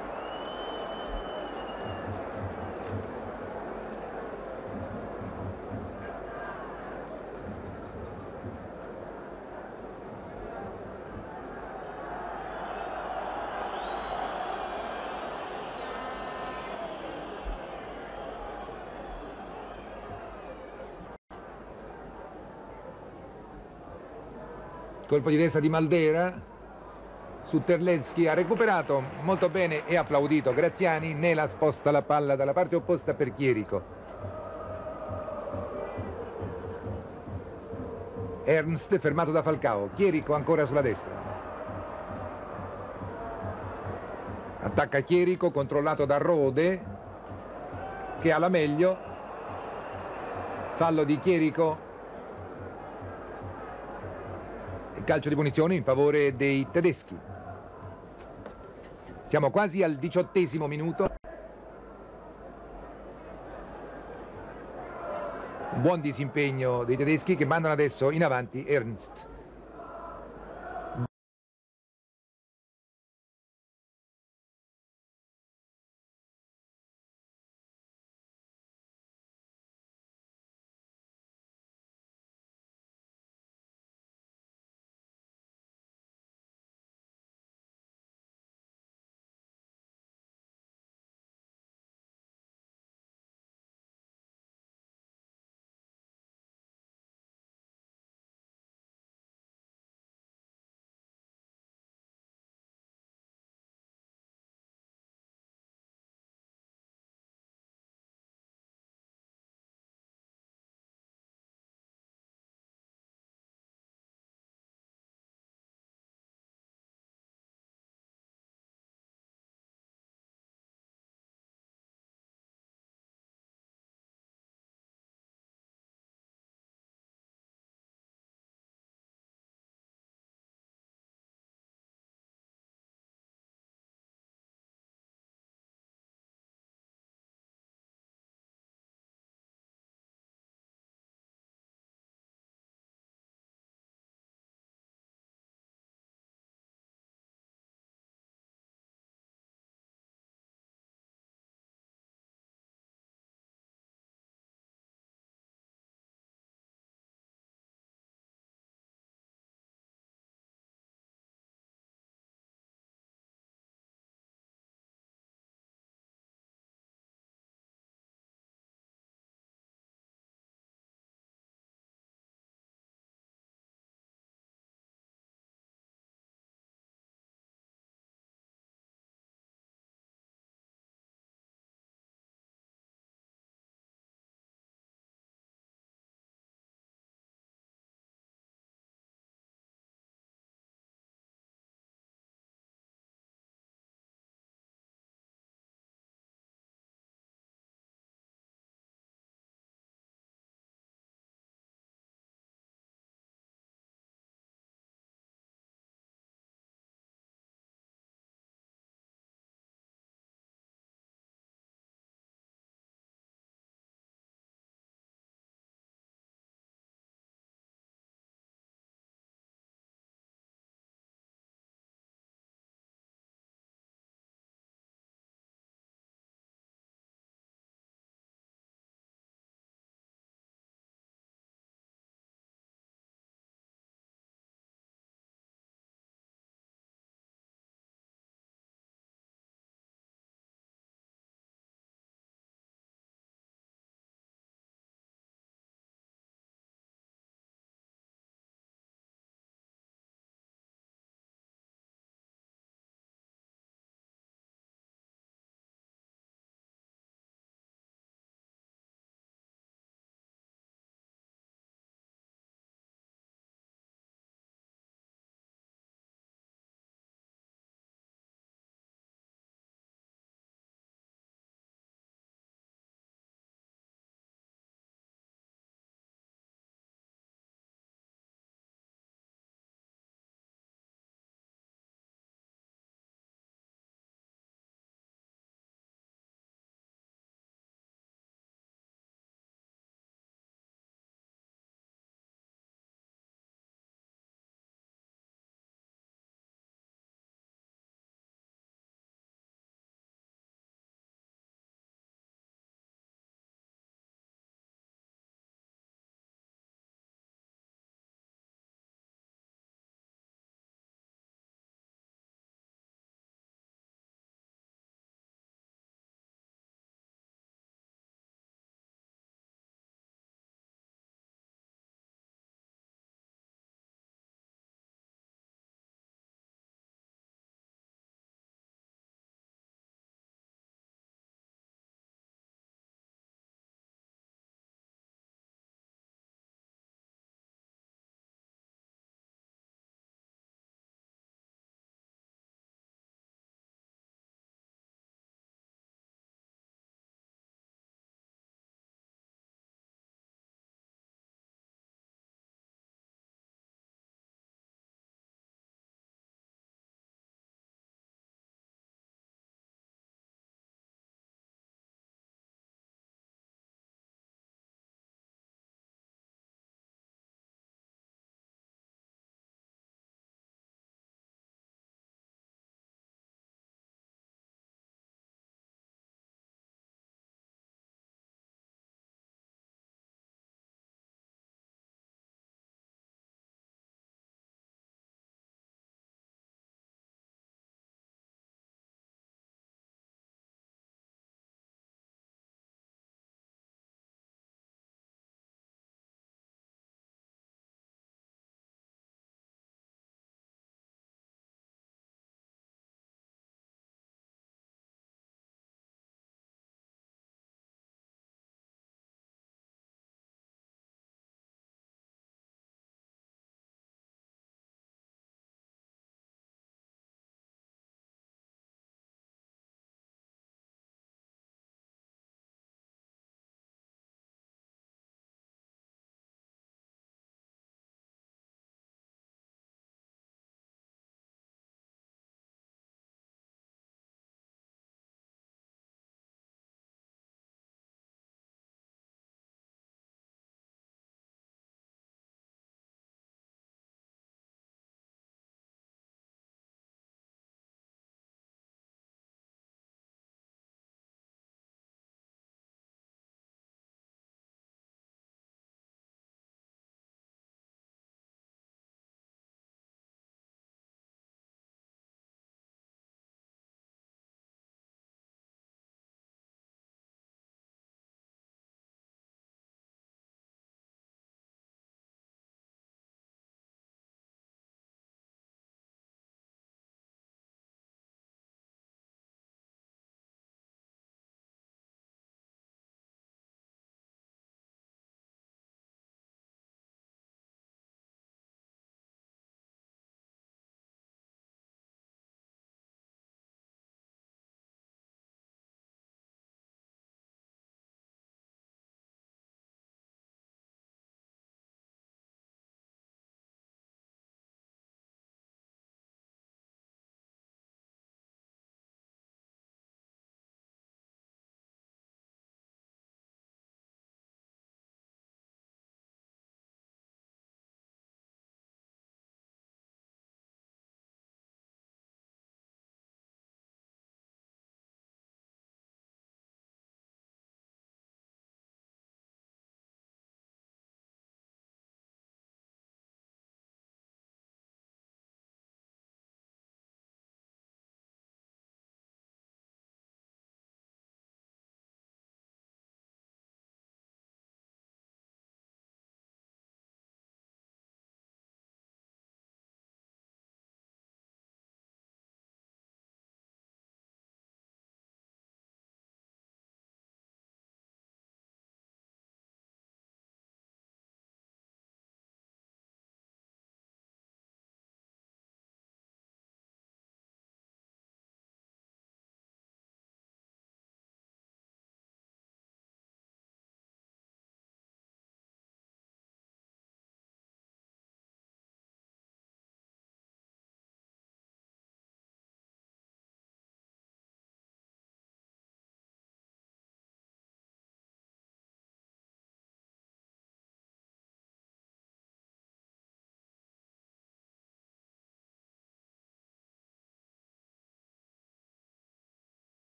Colpo di testa di Maldera su Terlecki, ha recuperato molto bene e applaudito Graziani. Nela sposta la palla dalla parte opposta per Chierico. Ernst fermato da Falcao. Chierico ancora sulla destra. Attacca Chierico, controllato da Rode, che ha la meglio. Fallo di Chierico. Calcio di punizione in favore dei tedeschi. Siamo quasi al 18° minuto. Un buon disimpegno dei tedeschi che mandano adesso in avanti Ernst.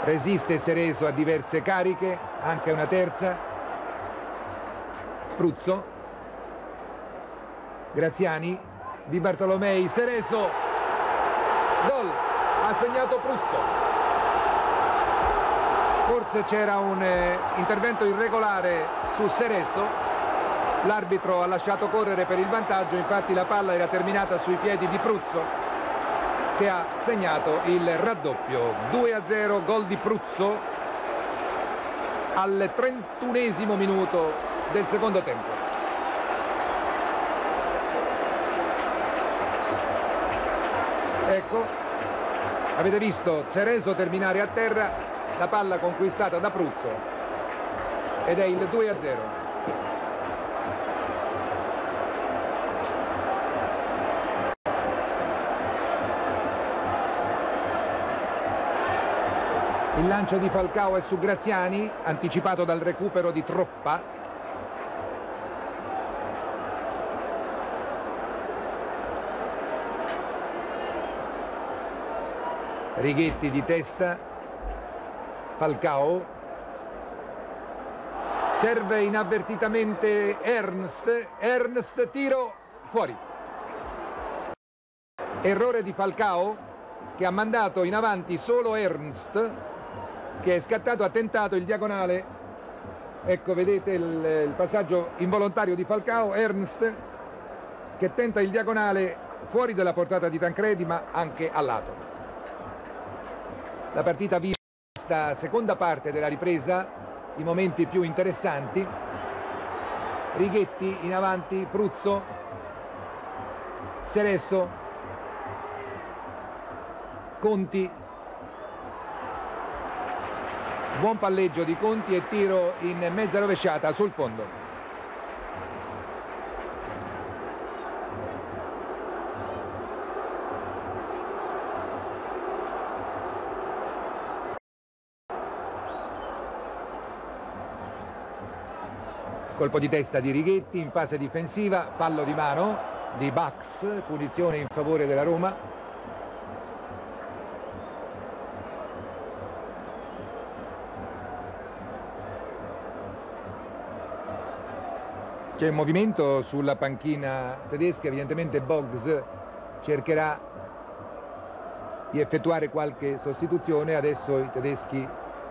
Resiste Cereso a diverse cariche, anche una terza. Pruzzo, Graziani, Di Bartolomei, Cereso, gol, ha segnato Pruzzo. Forse c'era un intervento irregolare su Cereso, l'arbitro ha lasciato correre per il vantaggio, infatti la palla era terminata sui piedi di Pruzzo, che ha segnato il raddoppio. 2-0, gol di Pruzzo al 31esimo minuto del secondo tempo. Ecco, avete visto Cereso terminare a terra, la palla conquistata da Pruzzo ed è il 2-0. Il lancio di Falcao è su Graziani, anticipato dal recupero di Troppa. Righetti di testa, Falcao. Serve inavvertitamente Ernst, tiro, fuori. Errore di Falcao, che ha mandato in avanti solo Ernst, che è scattato, ha tentato il diagonale. Ecco, vedete il passaggio involontario di Falcao. Ernst che tenta il diagonale fuori dalla portata di Tancredi, ma anche a lato. La partita vive questa seconda parte della ripresa, i momenti più interessanti. Righetti in avanti, Pruzzo, Cereso, Conti. Buon palleggio di Conti e tiro in mezza rovesciata sul fondo. Colpo di testa di Righetti in fase difensiva, fallo di mano di Bax, punizione in favore della Roma. C'è un movimento sulla panchina tedesca, evidentemente Boggs cercherà di effettuare qualche sostituzione. Adesso i tedeschi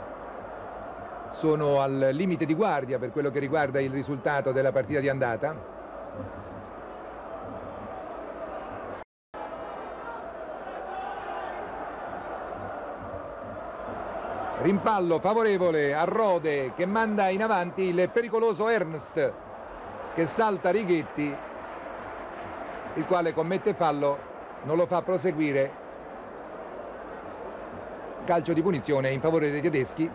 sono al limite di guardia per quello che riguarda il risultato della partita di andata. Rimpallo favorevole a Rode, che manda in avanti il pericoloso Ernst, che salta Righetti, il quale commette fallo, non lo fa proseguire. Calcio di punizione in favore dei tedeschi.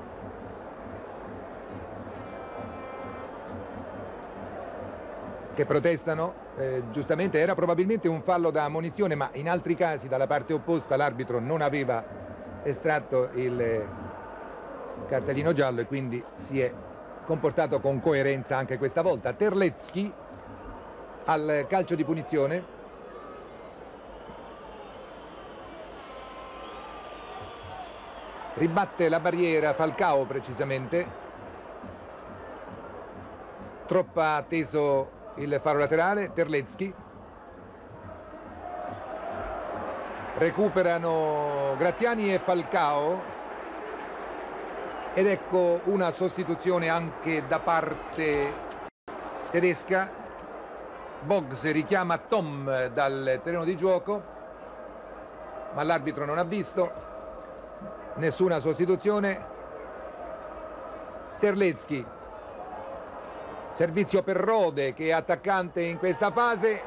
Che protestano, giustamente era probabilmente un fallo da ammonizione, ma in altri casi dalla parte opposta l'arbitro non aveva estratto il cartellino giallo e quindi si è comportato con coerenza anche questa volta. Terlecki al calcio di punizione. Ribatte la barriera Falcao precisamente. Troppa atteso il faro laterale. Terlecki. Recuperano Graziani e Falcao. Ed ecco una sostituzione anche da parte tedesca. Boggs richiama Tom dal terreno di gioco, ma l'arbitro non ha visto nessuna sostituzione. Terlecki, servizio per Rode che è attaccante in questa fase.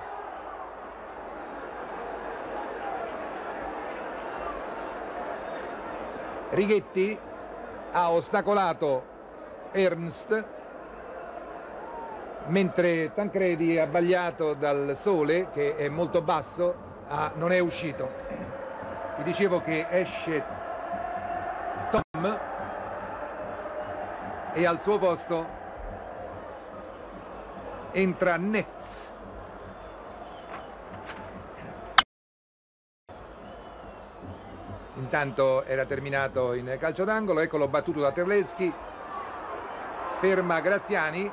Righetti ha ostacolato Ernst, mentre Tancredi è abbagliato dal sole che è molto basso, non è uscito. Vi dicevo che esce Tom e al suo posto entra Netz. Intanto era terminato in calcio d'angolo, eccolo battuto da Terlecki, ferma Graziani,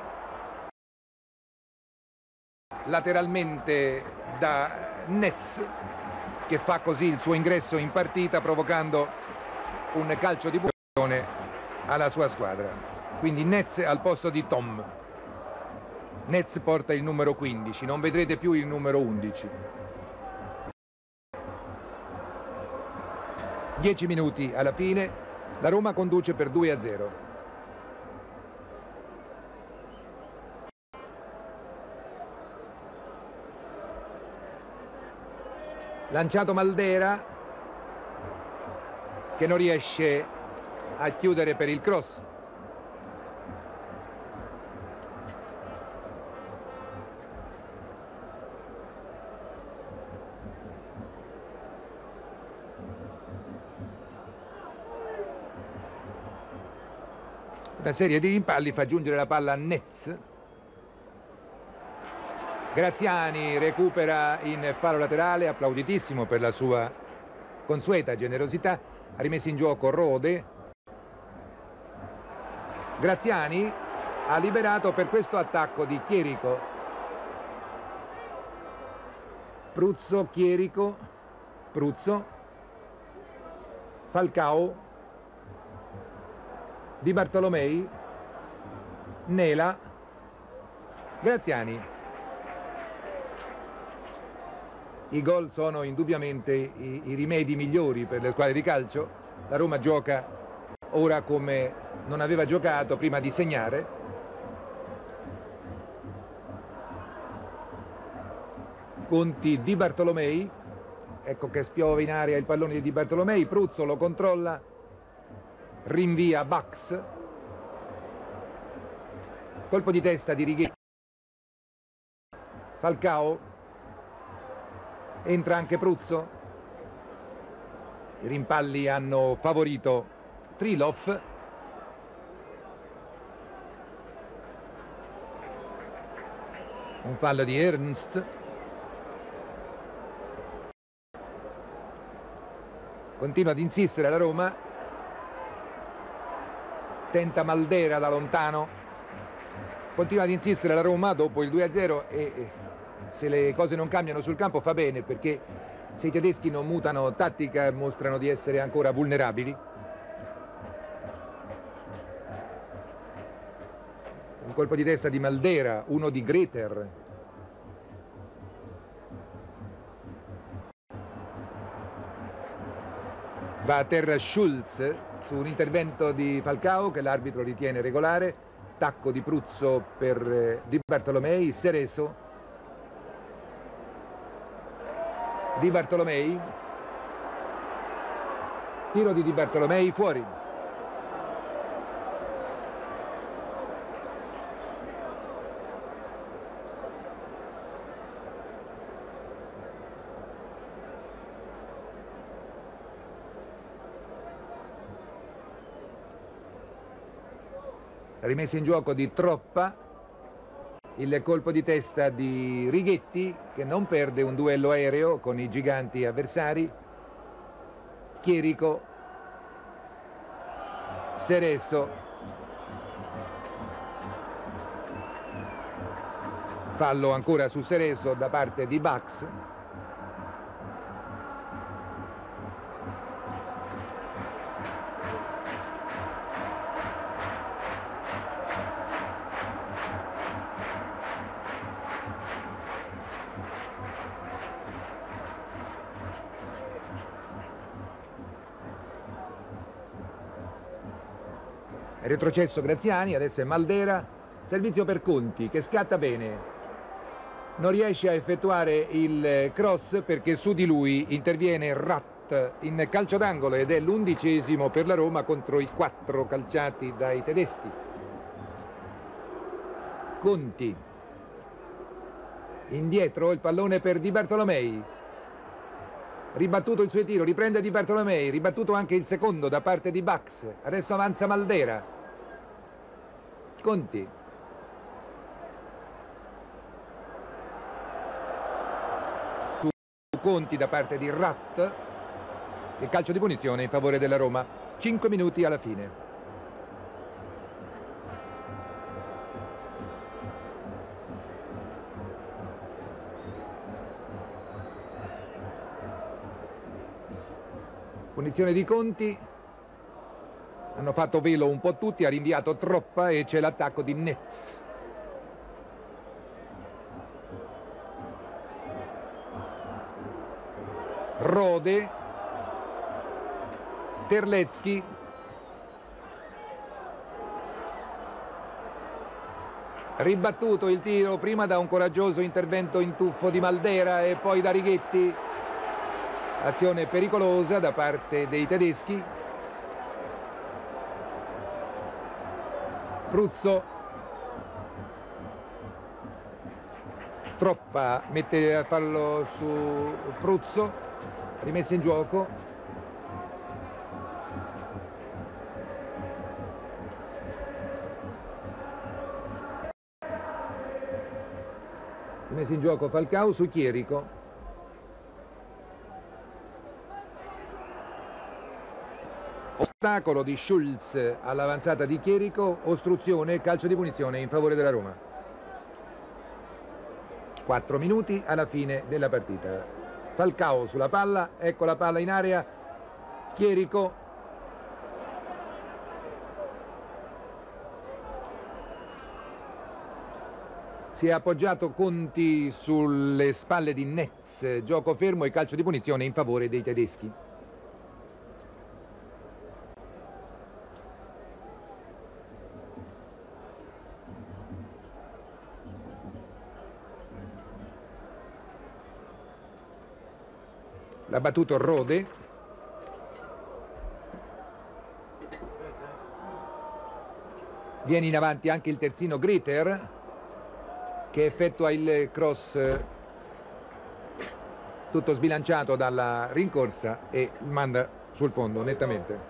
lateralmente da Netz, che fa così il suo ingresso in partita provocando un calcio di punizione alla sua squadra. Quindi Netz al posto di Tom. Netz porta il numero 15, non vedrete più il numero 11. 10 minuti alla fine, la Roma conduce per 2-0. Lanciato Maldera, che non riesce a chiudere per il cross. Una serie di rimpalli fa giungere la palla a Netz. Graziani recupera in fallo laterale, applauditissimo per la sua consueta generosità. Ha rimesso in gioco Rode. Graziani ha liberato per questo attacco di Chierico. Pruzzo, Chierico, Pruzzo, Falcao, Di Bartolomei, Nela, Graziani. I gol sono indubbiamente i rimedi migliori per le squadre di calcio. La Roma gioca ora come non aveva giocato prima di segnare. Conti, Di Bartolomei, ecco che spiove in aria il pallone di Di Bartolomei, Pruzzo lo controlla, rinvia Bax, colpo di testa di Righetti, Falcao, entra anche Pruzzo, i rimpalli hanno favorito Trilov. Un fallo di Ernst. Continua ad insistere la Roma, tenta Maldera da lontano, continua ad insistere la Roma dopo il 2-0 e se le cose non cambiano sul campo fa bene, perché se i tedeschi non mutano tattica mostrano di essere ancora vulnerabili. Un colpo di testa di Maldera, uno di Greter. Va a terra Schulz su un intervento di Falcao che l'arbitro ritiene regolare. Tacco di Pruzzo per Di Bartolomei, Cerezo. Di Bartolomei. Tiro di Di Bartolomei fuori. Rimessa in gioco di Troppa, il colpo di testa di Righetti che non perde un duello aereo con i giganti avversari. Chierico, Cerezo, fallo ancora su Cerezo da parte di Bax. Retrocesso Graziani, adesso è Maldera, servizio per Conti che scatta bene, non riesce a effettuare il cross perché su di lui interviene Ratt in calcio d'angolo ed è l'11° per la Roma contro i 4 calciati dai tedeschi. Conti, indietro il pallone per Di Bartolomei, ribattuto il suo tiro, riprende Di Bartolomei, ribattuto anche il secondo da parte di Bax, adesso avanza Maldera. Conti, Conti da parte di Ratt, Il calcio di punizione in favore della Roma. 5 minuti alla fine. Punizione di Conti. Hanno fatto velo un po' tutti, ha rinviato troppa e c'è l'attacco di Netz. Rode, Terlecki, ribattuto il tiro prima da un coraggioso intervento in tuffo di Maldera e poi da Righetti. Azione pericolosa da parte dei tedeschi. Pruzzo, Troppa mette a fallo su Pruzzo, rimessa in gioco. Rimessa in gioco Falcao su Chierico. Ostacolo di Schulz all'avanzata di Chierico, ostruzione, calcio di punizione in favore della Roma. 4 minuti alla fine della partita. Falcao sulla palla, ecco la palla in area, Chierico. Si è appoggiato Conti sulle spalle di Netz, gioco fermo e calcio di punizione in favore dei tedeschi. L'ha battuto Rode. Viene in avanti anche il terzino Griter, che effettua il cross tutto sbilanciato dalla rincorsa e manda sul fondo nettamente.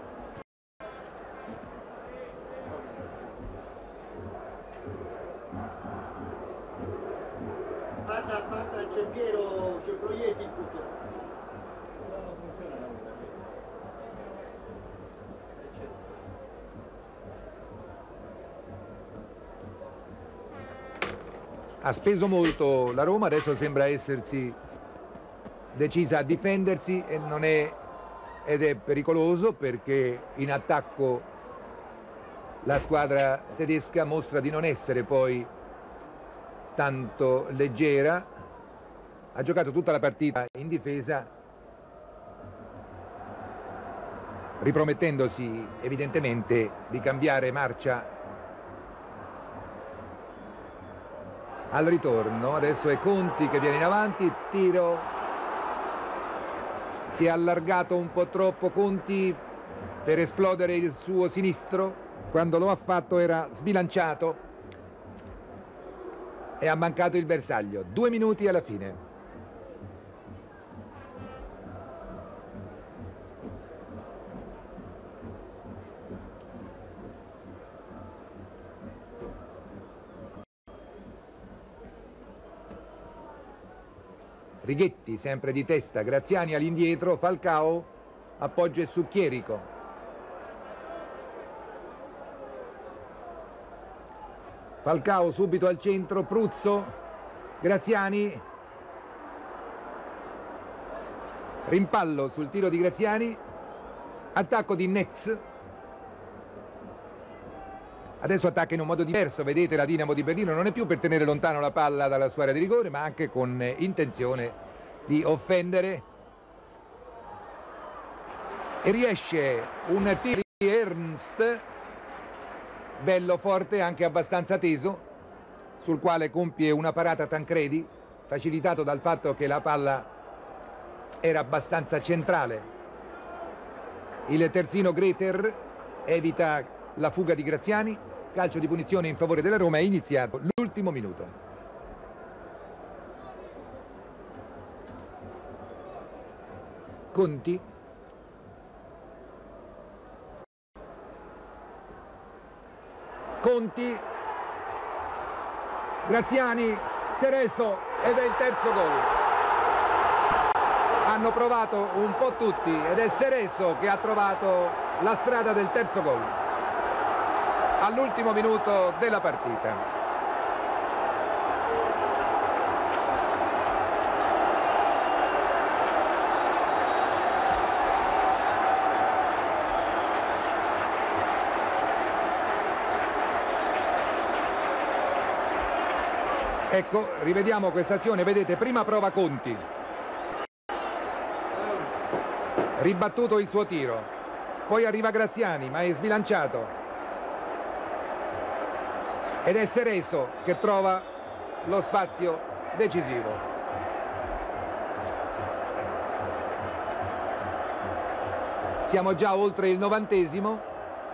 Parla il cerchiero, c'è proietti tutto. Ha speso molto la Roma, adesso sembra essersi decisa a difendersi ed è pericoloso perché in attacco la squadra tedesca mostra di non essere poi tanto leggera. Ha giocato tutta la partita in difesa, ripromettendosi evidentemente di cambiare marcia al ritorno. Adesso è Conti che viene in avanti, tiro, si è allargato un po' troppo Conti per esplodere il suo sinistro, quando lo ha fatto era sbilanciato e ha mancato il bersaglio. 2 minuti alla fine. Righetti sempre di testa, Graziani all'indietro, Falcao appoggia su Chierico. Falcao subito al centro, Pruzzo, Graziani, rimpallo sul tiro di Graziani, attacco di Netz. Adesso attacca in un modo diverso, vedete la Dinamo di Berlino non è più per tenere lontano la palla dalla sua area di rigore, ma anche con intenzione di offendere. E riesce un tiro di Ernst, bello forte, anche abbastanza teso, sul quale compie una parata Tancredi, facilitato dal fatto che la palla era abbastanza centrale. Il terzino Griter evita la fuga di Graziani, calcio di punizione in favore della Roma, è iniziato l'ultimo minuto. Conti. Conti. Graziani, Cerezo ed è il terzo gol. Hanno provato un po' tutti ed è Cerezo che ha trovato la strada del terzo gol all'ultimo minuto della partita. Ecco, rivediamo questa azione, vedete, prima prova Conti, ribattuto il suo tiro, poi arriva Graziani ma è sbilanciato ed è Cerezo che trova lo spazio decisivo. Siamo già oltre il 90°.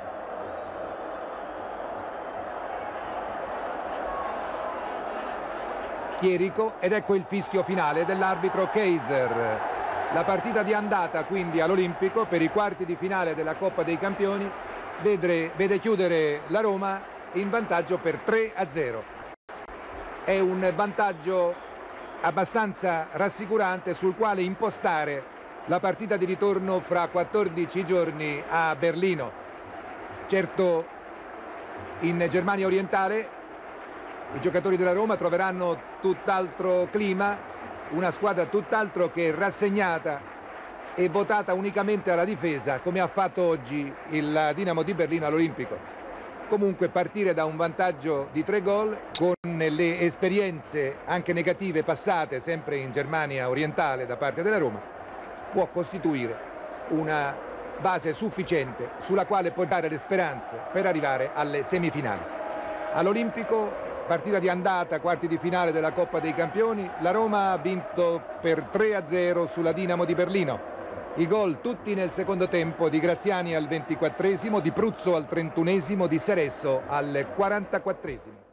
Chierico, ed ecco il fischio finale dell'arbitro Kaiser. La partita di andata quindi all'Olimpico per i quarti di finale della Coppa dei Campioni vede chiudere la Roma in vantaggio per 3-0. È un vantaggio abbastanza rassicurante sul quale impostare la partita di ritorno fra 14 giorni a Berlino. Certo, in Germania orientale i giocatori della Roma troveranno tutt'altro clima, una squadra tutt'altro che rassegnata e votata unicamente alla difesa, come ha fatto oggi il Dinamo di Berlino all'Olimpico. Comunque partire da un vantaggio di 3 gol con le esperienze anche negative passate sempre in Germania orientale da parte della Roma può costituire una base sufficiente sulla quale portare le speranze per arrivare alle semifinali. All'Olimpico, partita di andata, quarti di finale della Coppa dei Campioni, la Roma ha vinto per 3-0 sulla Dinamo di Berlino. I gol tutti nel secondo tempo di Graziani al 24°, di Pruzzo al 31°, di Cerezo al 44°.